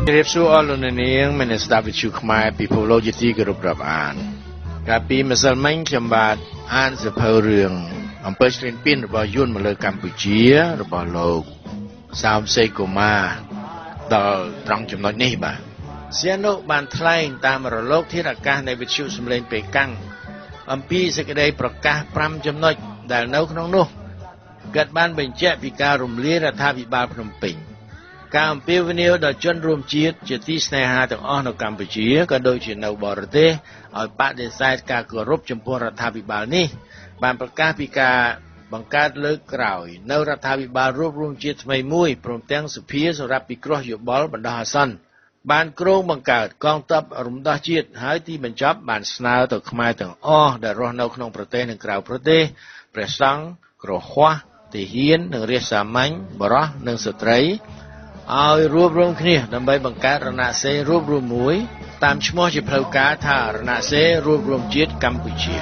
เรียบสู้อลนเนียงมันสตาวิชูขมายปีพโลจิตีกรุบรับอ่านกาปีมาสมัยจำบาดอ่านสะเพอเรื่องอำเภอสรินปินระบยุ่นมาเลยกัมพูชีระบโลกสามเซกุมาดอลตรังจำนวนนี้บ่าเสียนุบานทลายตามระลกที่รักการในวิชูสมเลนเปกังอัมพีสกเดย์ประกาศพรำจำนวนแต่เนื้อขนมนู้เกิดบ้านเป็นเจ้าพิการุมเลียรัฐาภิบาลพนมเปญการเปรียบเทียบโดยจนรวมจีดจะที่สเนหาต่างอ้อในกัมพูชีก็โดยจีนในบอร์เตเอาปะเดซายการกรบจมพรัฐาภิบาลนี้บานประกาศพิการบังการเลิกกล่าวในรัฐาภิบาลรวบรวมจีดไม่มุ้ยพร้อมแต่งสุพีสำหรับปิกรออยู่บอลบรรดาซันบานโครงบังการกองทัพอารมณ์ดาจีดหายที่บรรจับบานสนาต่อขมายต่างอ้อได้รอในขนมประเทศในกล่าวประเทศประสังกรหัวตีเฮียนหนึ่งเรียสามัญบรอหนึ่งสตรีเอารวบรวมគ្នាដើម្បីបង្កើតរណសេរីរួបរวมមួយតាមឈ្មោះជាផ្លូវការថារណសេរីរួបរวมជាតិកម្ពុជា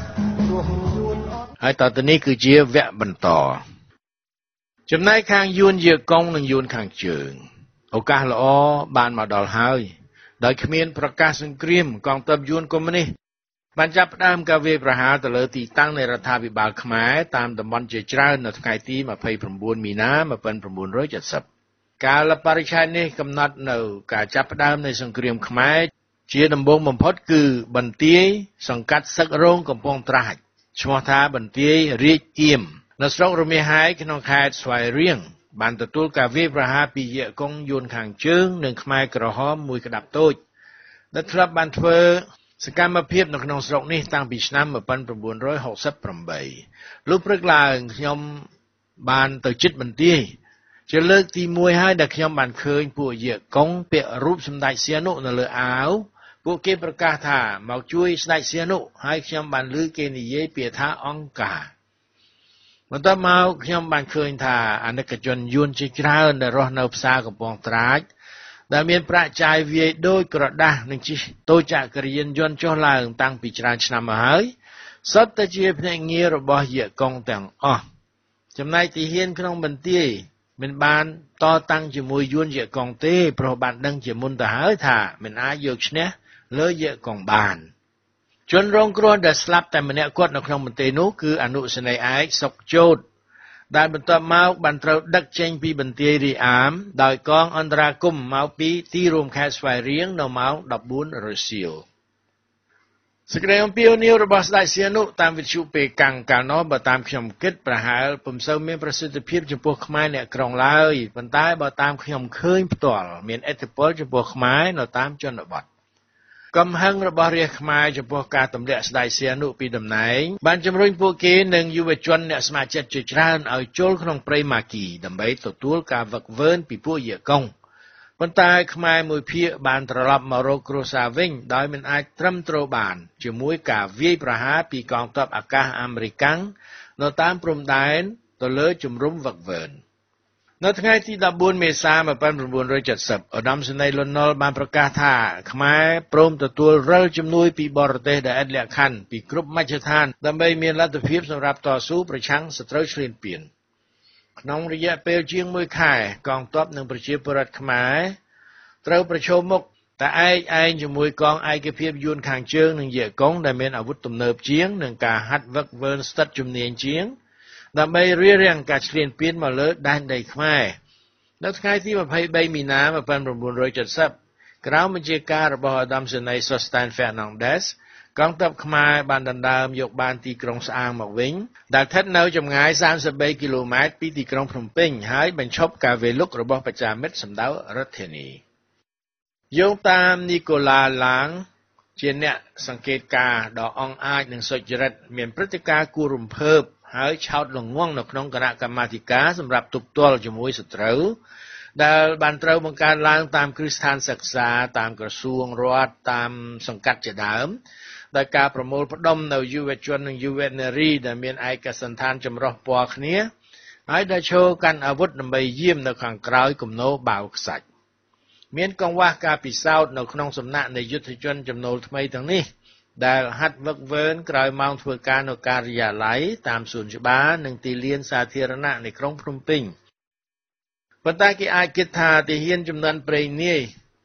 ហើយតទៅនេះគឺជាវគ្គបន្តចំណែកខាងយួនយាកុងនិងយួនខាងជើងឱកាសល្អបានមកដល់ហើយដោយគ្មានប្រកាសសង្គ្រាមកងទ័ពយួនកុម្មុយនីសបានចាប់ផ្ដើមការវាយប្រហារទៅលើទីតាំងនៃរដ្ឋាភិបាលខ្មែរតាមតំបន់ជាច្រើននៅថ្ងៃទីยี่สิบเก้าមីនាmột nghìn chín trămเจ็ดสิบការលបរិឆេទនេះកំណត់នៅការចាប់ផ្ដើមនៃសង្គ្រាមខ្មែរជាដំបូងបំផុតគឺបន្ទាយសង្កាត់សឹករោងកំពង់ត្រាចឈ្មោះថាបន្ទាយរាជអៀមនៅស្រុករមាសហែកក្នុងខេត្តស្វាយរៀងបានទទួលការវាយប្រហារពីយក្សកុងយួនខាងជើងនិងខ្មែរក្រហមមួយក្តាប់តូចដែលធ្លាប់បានធ្វើសកម្មភាពនៅក្នុងស្រុកនេះតាំងពីឆ្នាំmột nghìn chín trămหกสิบแปดលុះព្រឹកឡើងខ្ញុំបានទៅជិតបន្ទាយជាលើកទីមួយហើយដែលខ្ញុំបានឃើញពួកយក្សកុងពាក់រូបសម្ដេចសៀនុនៅលើអាវពួកគេប្រកាសថាមកជួយស្ដេចសៀនុហើយខ្ញុំបានឮគេនិយាយពាក្យថាអង្គការបន្ទាប់មកខ្ញុំបានឃើញថាអនិកជនយួនជាច្រើនដែលរស់នៅផ្សារកំពង់ត្រាចដែលមានប្រាក់ចាយវាយដូចក្រដាសនិងជិះតូចចក្រយានយន្តចុះឡើងតាំងពីច្រើនឆ្នាំមកហើយសុទ្ធតែជាភ្នាក់ងាររបស់យក្សកុងទាំងអស់ចំណែកទីហ៊ានក្នុងបន្ទាយមិនបានតតាំងជាមួយយួនយក្សកុងទេព្រោះបានដឹងជាមុនទៅហើយថាមិនអាចយកឈ្នះលើយក្សកុងបានជនរងគ្រោះដែលស្លាប់តែម្នាក់គាត់នៅក្នុងបន្ទាយនោះគឺអនុសេនីយ៍ឯកសុកជោតដែលបន្ទាប់មកបានត្រូវដឹកចេញពីបន្ទាយរីអាមដោយកងអន្តរាគមន៍មកពីទីរួមខេត្តស្វាយរៀងនៅម៉ោងដប់បួនរសៀលសេចក្តីអំពាវនាវរបស់ស្ដេចសៀនុតាមវិទ្យុពេកាំងកាលនោះបើតាមខ្ញុំគិតប្រហែលពុំសូវមានប្រសិទ្ធភាពចំពោះខ្មែរអ្នកក្រុងឡើយប៉ុន្តែបើតាមខ្ញុំឃើញផ្ទាល់មានឥទ្ធិពលចំពោះខ្មែរនៅតាមជនបទកំហឹងរបស់រាជខ្មែរចំពោះការទម្លាក់ស្ដេចសៀនុពីតំណែងបានជំរុញពួកគេនិងយុវជនអ្នកស្ម័គ្រចិត្តជាច្រើនឲ្យចូលក្នុងព្រៃម៉ាគីដើម្បីទទួលការវឹកវើពីពួកយក្សកុងប៉ុន្តែខ្មែរមួយភាគបានត្រឡប់មករកគ្រួសារវិញដោយមិនអាចត្រឹមត្រូវបានជាមួយការវាយប្រហារពីកងទ័ពអាកាសអាមេរិកនៅតាមព្រំដែនទៅលើជំរំវឹកវើនៅថ្ងៃទីដប់បួនមេសាmột nghìn chín trămเจ็ดสิบឧត្តមសេនីយ៍លន់នល់បានប្រកាសថាខ្មែរព្រមទទួលរិលជំនួយពីបរទេសដែលឥតលក្ខខណ្ឌពីគ្រប់មជ្ឈដ្ឋានដើម្បីមានលទ្ធភាពសម្រាប់តស៊ូប្រឆាំងសត្រូវឈ្លានពានក្នុងរយៈពេលជាងមួយខែកងទ័ពនិងប្រជាពលរដ្ឋខ្មែរត្រូវប្រឈមមុខតែឯកឯងជាមួយកងឯកភាពយួនខាងជើងនិងយក្សកុងដែលមានអាវុធទំនើបជាងនិងការហាត់វឹកវើស្ទាត់ជំនាញជាងដើម្បីរារាំងការឈ្លានពានមកលើដែនដីខ្មែរនៅថ្ងៃទីยี่สิบสามមីនាmột nghìn chín trămเจ็ดสิบក្រោមបញ្ជាការរបស់ឧត្តមសេនីយ៍ Sostan Fernandez កងទ័ពខ្មែរបានដណ្ដើមយកបានទីក្រុងស្អាងមកវិញដែលស្ថិតនៅចម្ងាយสามสิบสามគីឡូម៉ែត្រពីទីក្រុងភ្នំពេញហើយបញ្ឈប់ការវាយលុករបស់ប្រជាមិត្តសម្ដៅរដ្ឋធានីយោងតាមនីកូឡាឡាងជាអ្នកសង្កេតការណ៍ដ៏អង់អាចនិងសុចរិតមានព្រឹត្តិការណ៍គួររំភើបហើយឆោតល្ងង់នៅក្នុងគណៈកម្មាធិការសម្រាប់ទប់ទល់ជាមួយសត្រូវដែលបានត្រូវបង្កើតឡើងតាមគ្រឹះស្ថានសិក្សាតាមក្រសួងរដ្ឋតាមសង្កាត់ជាដើមដោយការប្រមូលផ្ដុំនៅយុវជននិងយុវនារីដែលមានឯកសណ្ឋានចម្រុះពណ៌គ្នាហើយដែលឈរកាន់អាវុធដើម្បីយាមនៅខាងក្រោយគំនរបាវខ្សាច់មានកង្វះការពិសោធន៍នៅក្នុងសំណាក់នៃយុទ្ធជនចំណូលថ្មីទាំងនេះដែលហាត់វឹកវើក្រោយម៉ោងធ្វើការនៅការិយាល័យតាមសួនច្បារនិងទីលានសាធារណៈនៃក្រុងភ្នំពេញប៉ុន្តែគេអាចគិតថាទាហានចំនួនព្រៃនាយ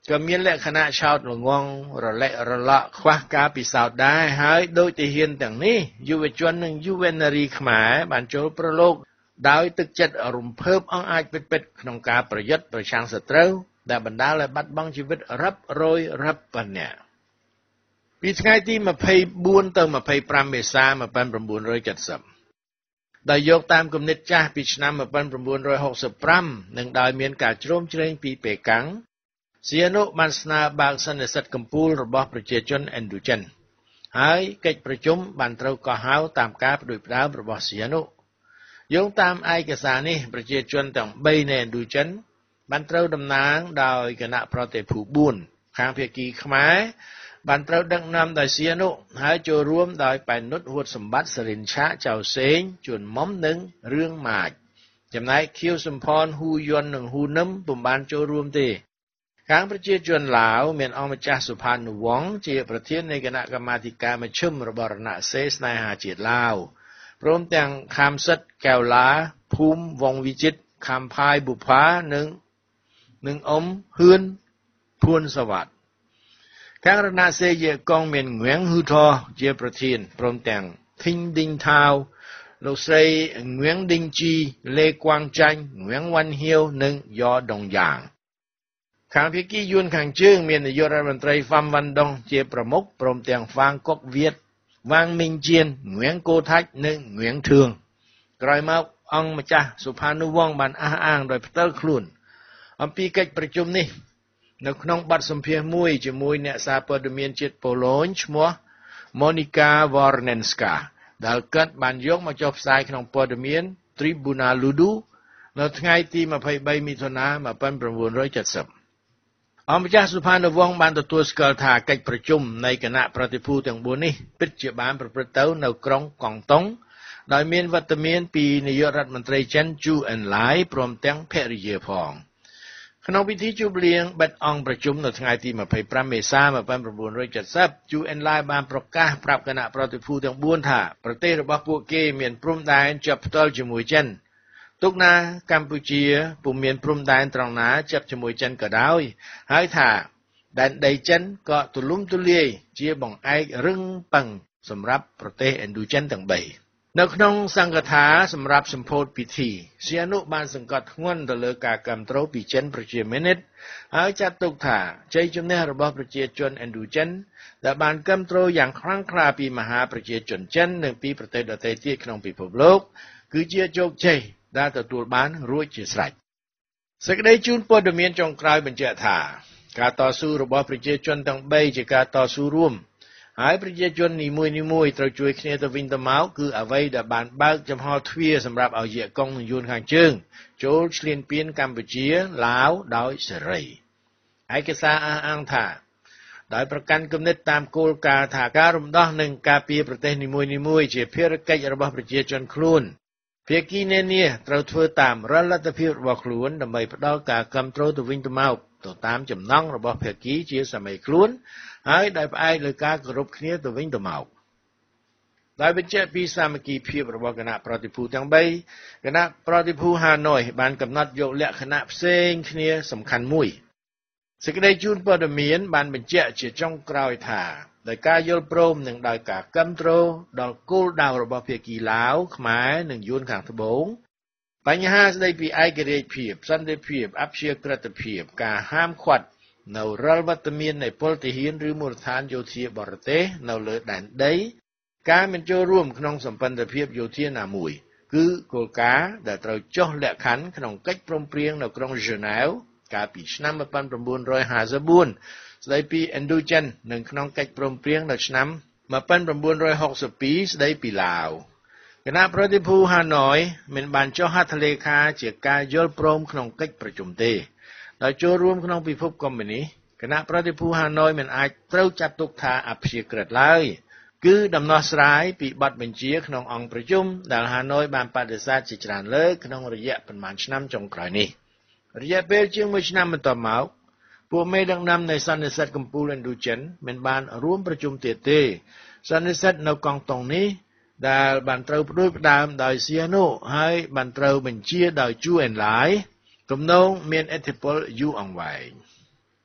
ก็មានលក្ខណៈឆោតល្ងងរលែករលាក់ខ្វះការពិសោធន៍ដែរហើយដោយទាហានទាំងនេះយុវជននិងយុវនារីខ្មែរបានចូលប្រឡូកដោយទឹកចិត្តរំភើបអង្អាចពិតៗក្នុងការប្រយុទ្ធប្រឆាំងសត្រូវដែលបណ្ដាលឲ្យបាត់បង់ជីវិតរាប់រយរាប់ពាន់នាក់ពីថ្ងៃទីម្ភៃបួនទៅម្ភៃប្រាំមេសា១៩៧០ដោយយកតាមគំនិតចាស់ពីឆ្នាំ១៩៦៥និងដោយមានការជ្រោមជ្រែងពីប៉េកាំងសៀនុបានស្នើបើកសន្និសីទកំពូលរបស់ប្រជាជនឥណ្ឌូចិនហើយកិច្ចប្រជុំបានត្រូវកោះហៅតាមការផ្ដួចផ្ដើមរបស់សៀនុយោងតាមឯកសារនេះប្រជាជនទាំងបីនៃឥណ្ឌូចិនបានត្រូវតំណាងដោយគណៈប្រតិភូបួនខាងភាគីខ្មែរបានត្រូវដឹកនាំដោយសៀនុហើយចូលរួមដោយប៉ែននុតហួតសម្បត្តិសរិនឆាចៅសេងជួនមុំនិងរឿងម៉ាចចំណែកខៀវសំផនហ៊ូយុននិងហ៊ូនឹមពុំបានចូលរួមទេខាងប្រជាជនឡាវមានអង្គម្ចាស់សុផានុវង្សជាប្រធាននៃគណៈកម្មាធិការមជ្ឈិមរបស់រណសេរីស្នេហាជាតិឡាវព្រមទាំងខាមសិតកែវឡាភូមិវងវិចិត្រខាំផាយបុផានិងនិងអ៊ំហឿនភួនសវត្តខាងរណសេរីកងមានងៀងហ៊ូថជាប្រធានព្រមទាំងធីងឌីងថាវលោកស្រីងៀងឌីងជីលេគួងចាញ់ងៀងវ៉ាន់ហៀវនិងយ៉ដុងយ៉ាងខាងភាគីយួនខាងជើងមាននាយករដ្ឋមន្ត្រីហ្វាំវ៉ាន់ដុងជាប្រមុខព្រមទាំងហ្វាងកុកវៀតវ៉ាងមីងជៀនងៀងកូថាច់និងងៀងធឿងក្រោយមកអង្គម្ចាស់សុផានុវង្សបានអះអាងដោយផ្ទាល់ខ្លួនអំពីកិច្ចប្រជុំនេះនៅក្នុងបទសម្ភាសន៍មួយជាមួយអ្នកសារព័ត៌មានជាតិប៉ូឡូញឈ្មោះ Monika Warnenska ដែលគាត់បានយកមកចុះផ្សាយក្នុងព័ត៌មាន Tribuna Ludu នៅថ្ងៃទីម្ភៃបីមិថុនា១៩៧០អង្គម្ចាស់សុផានុវង្សបានទទួលស្គាល់ថាកិច្ចប្រជុំនៃគណៈប្រតិភូទាំងបួននេះពិតជាបានប្រព្រឹត្តទៅនៅក្រុងកុងតុងដោយមានវត្តមានពីនាយករដ្ឋមន្ត្រីចិនជូអិនឡាយព្រមទាំងភរិយាផងក្នុងពិធីជប់លៀងបិទអង្គប្រជុំនៅថ្ងៃទីម្ភៃប្រាំមេសា១៩៧០ជូអិនឡាយបានប្រកាសប្រាប់គណៈប្រតិភូទាំងបួនថាប្រទេសរបស់ពួកគេមានព្រំដែនជាប់ផ្ទាល់ជាមួយចិនទុកណាកម្ពុជាពុំមានព្រំដែនត្រង់ណាជាប់ជាមួយចិនក៏ដោយហើយថាដែនដីចិនក៏ទូលំទូលាយជាបង្អែករឹងប៉ឹងសម្រាប់ប្រទេសឥណ្ឌូចិនទាំងបីនៅក្នុងសង្កថាសម្រាប់សម្ពោធពិធីសៀនុបានសង្កត់ធ្ងន់ទៅលើការគាំទ្រពីចិនប្រជាមានិតហើយចាត់ទុកថាជ័យជំនះរបស់ប្រជាជនឥណ្ឌូចិនដែលបានគាំទ្រយ៉ាងខ្លាំងក្លាពីមហាប្រជាជនចិននិងពីប្រទេសដទៃទៀតក្នុងពិភពលោកគឺជាជោគជ័យដែលទទួលបានរួចជាស្រេចសេចក្តីជូនព័ត៌មានចុងក្រោយបញ្ជាក់ថាការតស៊ូរបស់ប្រជាជនទាំងបីជាការតស៊ូរួមហើយប្រជាជននីមួយៗត្រូវជួយគ្នាទៅវិញទៅមកគឺអ្វីដែលបានបើកចំហទ្វារសម្រាប់ឲ្យយាកុងនិងយួនខាងជើងចូលឈ្លានពានកម្ពុជាឡាវដោយសេរីឯកសារអះអាងថាដោយប្រកាន់គំនិតតាមគោលការណ៍ថាការរំដោះនិងការពារប្រទេសនីមួយៗជាភារកិច្ចរបស់ប្រជាជនខ្លួនភាគីនានាត្រូវធ្វើតាមរដ្ឋលទ្ធភាពរបស់ខ្លួនដើម្បីផ្ដល់ការគាំទ្រទៅវិញទៅមកទៅតាមចំណង់របស់ភាគីជាសម័យខ្លួនហើយដោយផ្អែកលើការគោរពគ្នាទៅវិញទៅមកដោយបញ្ជាក់ពីសាមគ្គីភាពរបស់គណៈប្រតិភូទាំងបីគណៈប្រតិភូហាណូយបានកំណត់យកលក្ខណៈផ្សេងគ្នាសំខាន់មួយសេចក្តីជូនព័ត៌មានបានបញ្ជាក់ជាចុងក្រោយថាដោយការយល់ព្រមនិងដោយការគាំទ្រដល់គោលដៅរបស់ភាគីឡាវខ្មែរនិងយួនខាងត្បូងបញ្ហាស្តីពីឯករាជ្យភាពសន្តិភាពអព្យាក្រឹតភាពការហាមឃាត់នៅរាល់វត្តមាននៃពលទាហានឬមូលដ្ឋានយោធាបរទេសនៅលើដែនដីការមិនចូលរួមក្នុងសម្ព័ន្ធភាពយោធាណាមួយគឺគោលការណ៍ដែលត្រូវចុះលក្ខខណ្ឌក្នុងកិច្ចព្រមព្រៀងនៅក្រុងហ្សឺណែវកាលពីឆ្នាំ១៩៥៤ស្តីពីឥណ្ឌូចិននិងក្នុងកិច្ចព្រមព្រៀងនៅឆ្នាំ១៩៦២ស្តីពីឡាវគណៈប្រតិភូហាណូយមិនបានចុះហត្ថលេខាជាការយល់ព្រមក្នុងកិច្ចប្រជុំទេដោយចូលរួមក្នុងពិភពកុម្មុយនីសគណៈប្រតិភូហាណូយមិនអាចត្រូវចាត់ទុកថាអព្យាក្រឹតឡើយគឺដំណោះស្រាយពីបទបញ្ជាក្នុងអង្គប្រជុំដែលហាណូយបានបដិសេធជាច្រើនលើកក្នុងរយៈប៉ុន្មានឆ្នាំចុងក្រោយនេះរយៈពេលជាងមួយឆ្នាំបន្ទាប់មកពួកមេដឹកនាំនៃសន្និសីទកំពូលឥណ្ឌូចិនមិនបានរួមប្រជុំទៀតទេសន្និសីទនៅកុងតុងនេះដែលបានត្រូវផ្ដួចផ្ដើមដោយសៀនុហើយបានត្រូវបញ្ជាដោយជូអិនឡាយទំនងមានឥទ្ធិពលយូរអង្វែង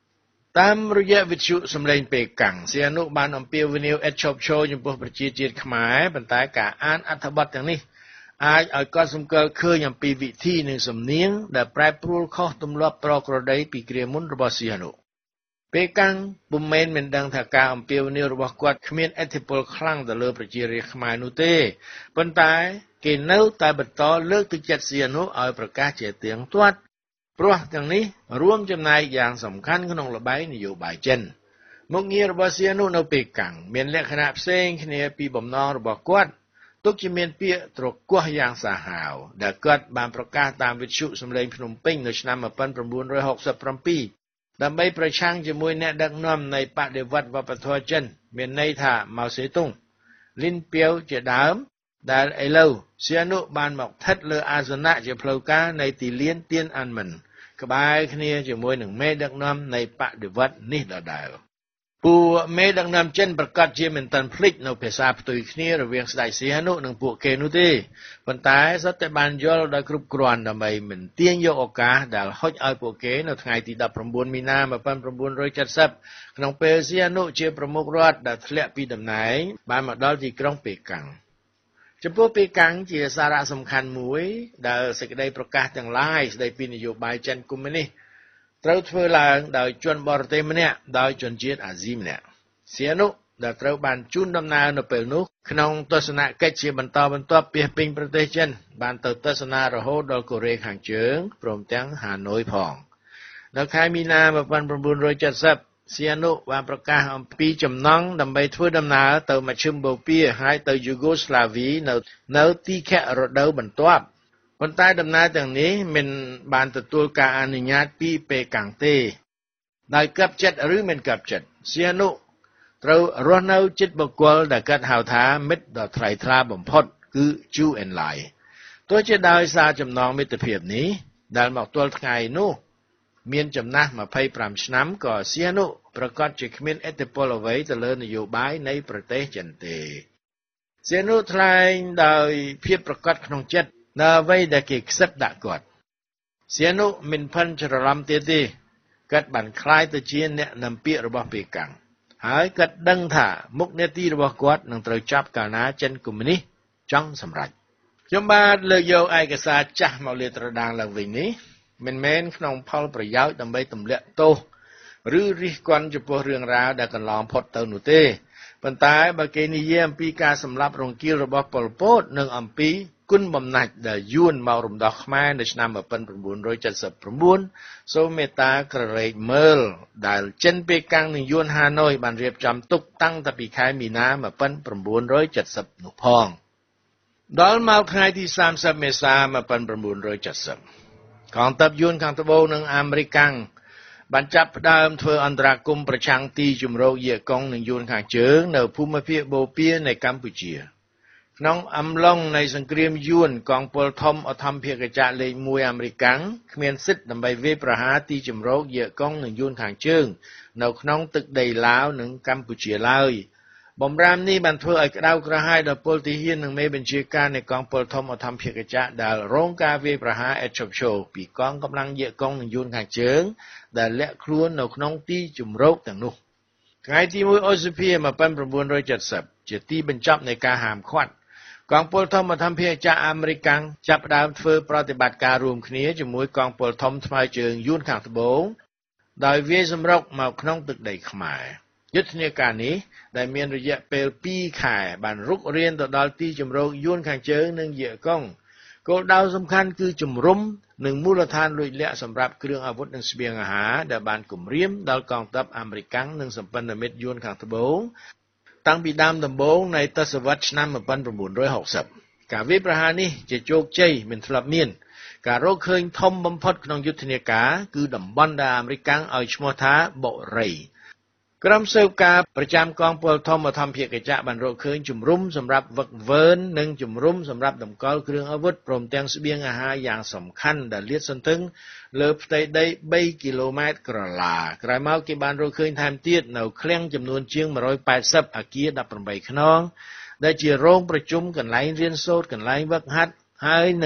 តាមរយៈវិទ្យុសំឡេងពេកាំងសៀនុបានអំពាវនាវឥតឈប់ឈរចំពោះប្រជាជាតិខ្មែរប៉ុន្តែការអានអត្ថបទទាំងនេះអាចឲ្យកត់សម្គាល់ឃើញអំពីវិធីនិងសំនៀងដែលប្រែប្រួលខុសទម្លាប់ប្រក្រតីពីគ្រាមុនរបស់សៀនុពេកាំងពុំមែនមិនដឹងថាការអំពាវនាវរបស់គាត់គ្មានឥទ្ធិពលខ្លាំងទៅលើប្រជារាស្ត្រខ្មែរនោះទេប៉ុន្តែគេនៅតែបន្តលើកទឹកចិត្តសៀនុឲ្យប្រកាសជាទៀងទាត់ព្រោះទាំងនេះរួមចំណែកយ៉ាងសំខាន់ក្នុងល្បែងនយោបាយចិនមុខងាររបស់សៀនុនៅពេកាំងមានលក្ខណៈផ្សេងគ្នាពីបំណងរបស់គាត់ទុកជាមានពាក្យត្រគោះយ៉ាងសាហាវដែលគាត់បានប្រកាសតាមវិទ្យុសំឡេងភ្នំពេញនៅឆ្នាំmột nghìn chín trăm sáu mươi bảyដើម្បីប្រឆាំងជាមួយអ្នកដឹកនាំនៃបដិវត្តវប្បធម៌ចិនមានន័យថាម៉ៅសេតុងលីនពាវជាដើមដែលឥឡូវសៀនុបានមកស្ថិតលើអាសនៈជាផ្លូវការនៃទីលានទៀនអានមិនក្បែរគ្នាជាមួយនឹងមេដឹកនាំនៃបដិវត្តនេះដដែលពួកមេដឹកនាំចិនប្រកាសជាមិនតាន់ភ្លេចនៅភាសាផ្ទុយគ្នារវាងស្ដេចសៀនុនិងពួកគេនោះទេប៉ុន្តែសុទ្ធតែបានយល់ដោយគ្រប់គ្រាន់ដើម្បីមិនទាញយកឱកាសដែលហុចឲ្យពួកគេនៅថ្ងៃទីnineteenមីនាmột nghìn chín trăm seventyក្នុងពេលសៀនុជាប្រមុខរដ្ឋដែលធ្លាក់ពីតំណែងបានមកដល់ទីក្រុងពេកាំងចំពោះពេកាំងជាសារៈសំខាន់មួយដែលសេចក្តីប្រកាសទាំងឡាយស្តីពីនយោបាយចិនកុម្មុយនីសត្រូវធ្វើឡើងដោយជនបរទេសម្នាក់ដោយជនជាតិអាស៊ីម្នាក់សៀនុដែលត្រូវបានជូនដំណើរនៅពេលនោះក្នុងទស្សនកិច្ចជាបន្តបន្ទាប់ពាសពេញប្រទេសចិនបានទៅទស្សនារហូតដល់កូរ៉េខាងជើងព្រមទាំងហាណូយផងនៅខែមីនាmột nghìn chín trăm seventyសៀនុបានប្រកាសអំពីចំណងដើម្បីធ្វើដំណើរទៅមជ្ឈិមបូព៌ាហើយទៅយូហ្គោស្លាវីនៅនៅទីខៈរដូវបន្ទាប់ប៉ុន្តែដំណើរទាំងនេះមិនបានទទួលការអនុញ្ញាតពីពេកាំងទេដោយកាប់ចិត្តឬមិនកាប់ចិត្តសៀនុត្រូវរស់នៅជិតបុគ្គលដែលគាត់ហៅថាមិត្តដ៏ថ្លៃថ្លាបំផុតគឺជូអេនឡៃទោះជាដោយសារចំណងមិត្តភាពនេះដែលមកទល់ថ្ងៃនោះមានចំណាស់twenty-fiveឆ្នាំក៏សៀនុប្រកាសជាគ្មានឥទ្ធិពលអ្វីទៅលើនយោបាយនៃប្រទេសចិនទេសៀនុថ្លែងដោយភាពប្រកបក្នុងចិត្តនៅអ្វីដែលគេខ្សឹបដាក់គាត់សៀនុមិនផិនច្រឡំទៀតទេគាត់បានคล้ายទៅជាអ្នកនាំពាក្យរបស់ពេកាំងហើយគាត់ដឹងថាមុខនេតិរបស់គាត់នឹងត្រូវចាប់កាលណាចិនកុម្មុយនីសចង់សម្រេចខ្ញុំបាទលើកយកឯកសារចាស់មកលាតត្រដាងឡើងវិញនេះមិនមែនក្នុងផលប្រយោជន៍ដើម្បីទម្លាក់ទោសឬរិះគន់ចំពោះរឿងរ៉ាវដែលកន្លងផុតទៅនោះទេប៉ុន្តែបើគេនិយាយអំពីការសម្លាប់រង្គាលរបស់ប៉ុលពតនិងអំពីគុណបំណាច់ដែលយួនមករំដោះខ្មែរនៅឆ្នាំmột nghìn chín trăm seventy-nineសូមមេត្តាក្រឡេកមើលដែលចិនពេកាំងនិងយួនហាណូយបានរៀបចំទុកតាំងតែពីខែមីនាmột nghìn chín trăm seventyនោះផងដល់មកថ្ងៃទីthirtyមេសាmột nghìn chín trăm seventyកងទ័ពយួនខាងត្បូងនិងអាមេរិកបានចាប់ផ្ដើមធ្វើអន្តរាគមន៍ប្រឆាំងទីជម្រកយេកុងនិងយួនខាងជើងនៅភូមិភាគបូព៌ានៃកម្ពុជាក្នុងអំឡុងនៃសង្គ្រាមយួនកងពលធំអធម្មភាគចក្រលេខoneអាមេរិកគ្មានសិទ្ធិដើម្បីវាយប្រហារទីជម្រកយេកុងនិងយួនខាងជើងនៅក្នុងទឹកដីឡាវនិងកម្ពុជាឡើយបំរាមនេះបានធ្វើឲ្យក្តៅក្រហាយដល់ពលទាហាននិងមេបញ្ជាការនៃកងពលធំអធម្មភាគចក្រដែលរងការវាយប្រហារឥតឈប់ឈរពីកងកម្លាំងយេកុងនិងយួនខាងជើងដែលលាក់ខ្លួននៅក្នុងទីជម្រកទាំងនោះថ្ងៃទីoneឧសភាmột nghìn chín trăm seventyជាទីបញ្ចប់នៃការហាមឃាត់កងពលធំអធម្មភាគចក្រអាមេរិកចាប់ផ្ដើមធ្វើប្រតិបត្តិការរួមគ្នាជាមួយកងពលធំថ្មើរជើងយួនខាងត្បូងដោយវាយសម្រុកមកក្នុងទឹកដីខ្មែរយុទ្ធនាការនេះដែលមានរយៈពេលtwoខែបានរុករានទៅដល់ទីជម្រកយួនខាងជើងនិងយេកុងគោលដៅសំខាន់គឺជំរុំនិងមូលដ្ឋានលួចលាក់សម្រាប់គ្រឿងអាវុធនិងស្បៀងអាហារដែលបានគំរាមដល់កងទ័ពអាមេរិកនិងសម្ព័ន្ធមិត្តយួនខាងត្បូងតាំងពីដើមដំបូងនៃទសវត្សរ៍ឆ្នាំmột nghìn chín trăm sixtyការវាយប្រហារនេះជាជោគជ័យមិនធ្លាប់មានការរកឃើញធំបំផុតក្នុងយុទ្ធនាការគឺតំបន់ដែលអាមេរិកឲ្យឈ្មោះថាបុរីក្រុមស៊ើបការប្រចាំកងពលធំអធម្មភាគចក្របានរកឃើញជំរុំសម្រាប់វឹកវើនិងជំរុំសម្រាប់តម្កល់គ្រឿងអាវុធព្រមទាំងស្បៀងអាហារយ៉ាងសំខាន់ដែលលាតសន្ធឹងលើផ្ទៃដីthreeគីឡូម៉ែត្រក្រឡាក្រោយមកគេបានរកឃើញថែមទៀតនៅឃ្លាំងចំនួនជាងone hundred eightyអគារeighteenខ្នងដែលជារោងប្រជុំកន្លែងរៀនសូត្រកន្លែងវឹកហាត់ហើយនឹង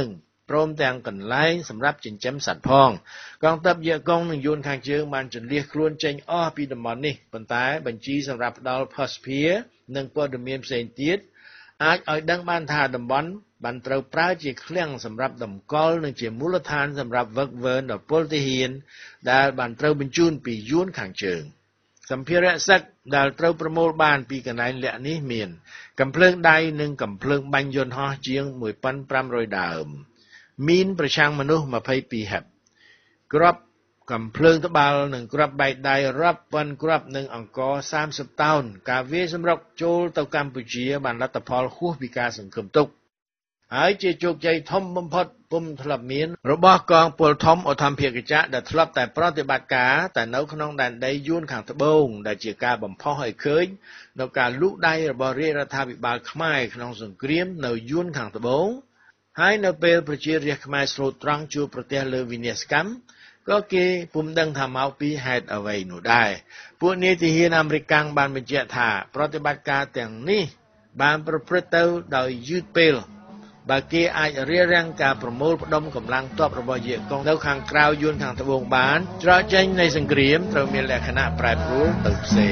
ព្រមទាំងកន្លែងសម្រាប់ចិញ្ចឹមសត្វផងកងទ័ពយាកុងនិងយួនខាងជើងបានជន្លៀសខ្លួនចេញអស់ពីតំបន់នេះប៉ុន្តែបញ្ជីសម្រាប់ផ្ដល់ភស្តុភារនិងព័ត៌មានផ្សេងទៀតអាចឲ្យដឹងបានថាតំបន់បានត្រូវប្រើជាឃ្លាំងសម្រាប់តម្កល់និងជាមូលដ្ឋានសម្រាប់វឹកវើដល់ពលទាហានដែលបានត្រូវបញ្ជូនពីយួនខាងជើងសម្ភារៈសឹកដែលត្រូវប្រមូលបានពីកន្លែងលាក់នេះមានកំភ្លើងដៃនិងកំភ្លើងបាញ់យន្តហោះជាងមួយពាន់ប្រាំរយដើមមីនប្រឆាំងមនុស្សម្ភៃពីរហិបគ្រាប់កំភ្លើងត្បាល់និងគ្រាប់បែកដៃរាប់ពាន់គ្រាប់និងអង្គរសាមសិបតោនការវាយសម្រុកចូលទៅកម្ពុជាបានលទ្ធផលហួសពីការសង្ឃឹមទុកហើយជាជោគជ័យធំបំផុតពុំធ្លាប់មានរបស់កងពលធំឧទ្ធម្ភាគចក្រដែលធ្លាប់តែប្រតិបត្តិការតែនៅក្នុងដែនដីយួនខាងត្បូងដែលជាការបំផុសឲ្យឃើញនៅការលូកដៃរបស់រាជរដ្ឋាភិបាលខ្មែរក្នុងសង្គ្រាមនៅយួនខាងត្បូងហើយនៅពេលប្រជារាស្ត្រខ្មែរស្លូតត្រង់ជួបប្រទះលើវិនាសកម្មក៏គេពុំដឹងថាមកពីហេតុអ្វីនោះដែរពួកនាយទាហានអាមេរិកបានបញ្ជាក់ថាប្រតិបត្តិការទាំងនេះបានប្រព្រឹត្តទៅដោយយឺតពេលបើគេអាចរារាំងការប្រមូលផ្ដុំកម្លាំងទ័ពរបស់យាកុងនៅខាងក្រៅយួនខាងត្បូងបានច្រកចេញនៃសង្គ្រាមត្រូវមានលក្ខណៈប្រែប្រួលទៅផ្សេង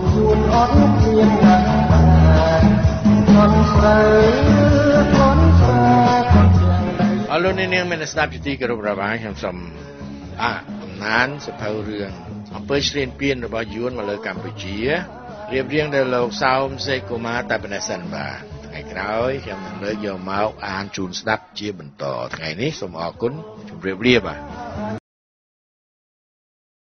អរលោកអ្នកនាងមានស្ដាប់ជាទីគោរពរាប់អានខ្ញុំសូមអអំណានសភៅរឿងអំពើឈ្លានពានរបស់យួនមកលើកម្ពុជារៀបរៀងដោយលោកសោមសេកកុមារតែប៉ុណ្ណេះសិនបាទថ្ងៃក្រោយខ្ញុំនឹងលើកយកមកអានជូនស្ដាប់ជាបន្តថ្ងៃនេះសូមអរគុណជម្រាបលាបាទ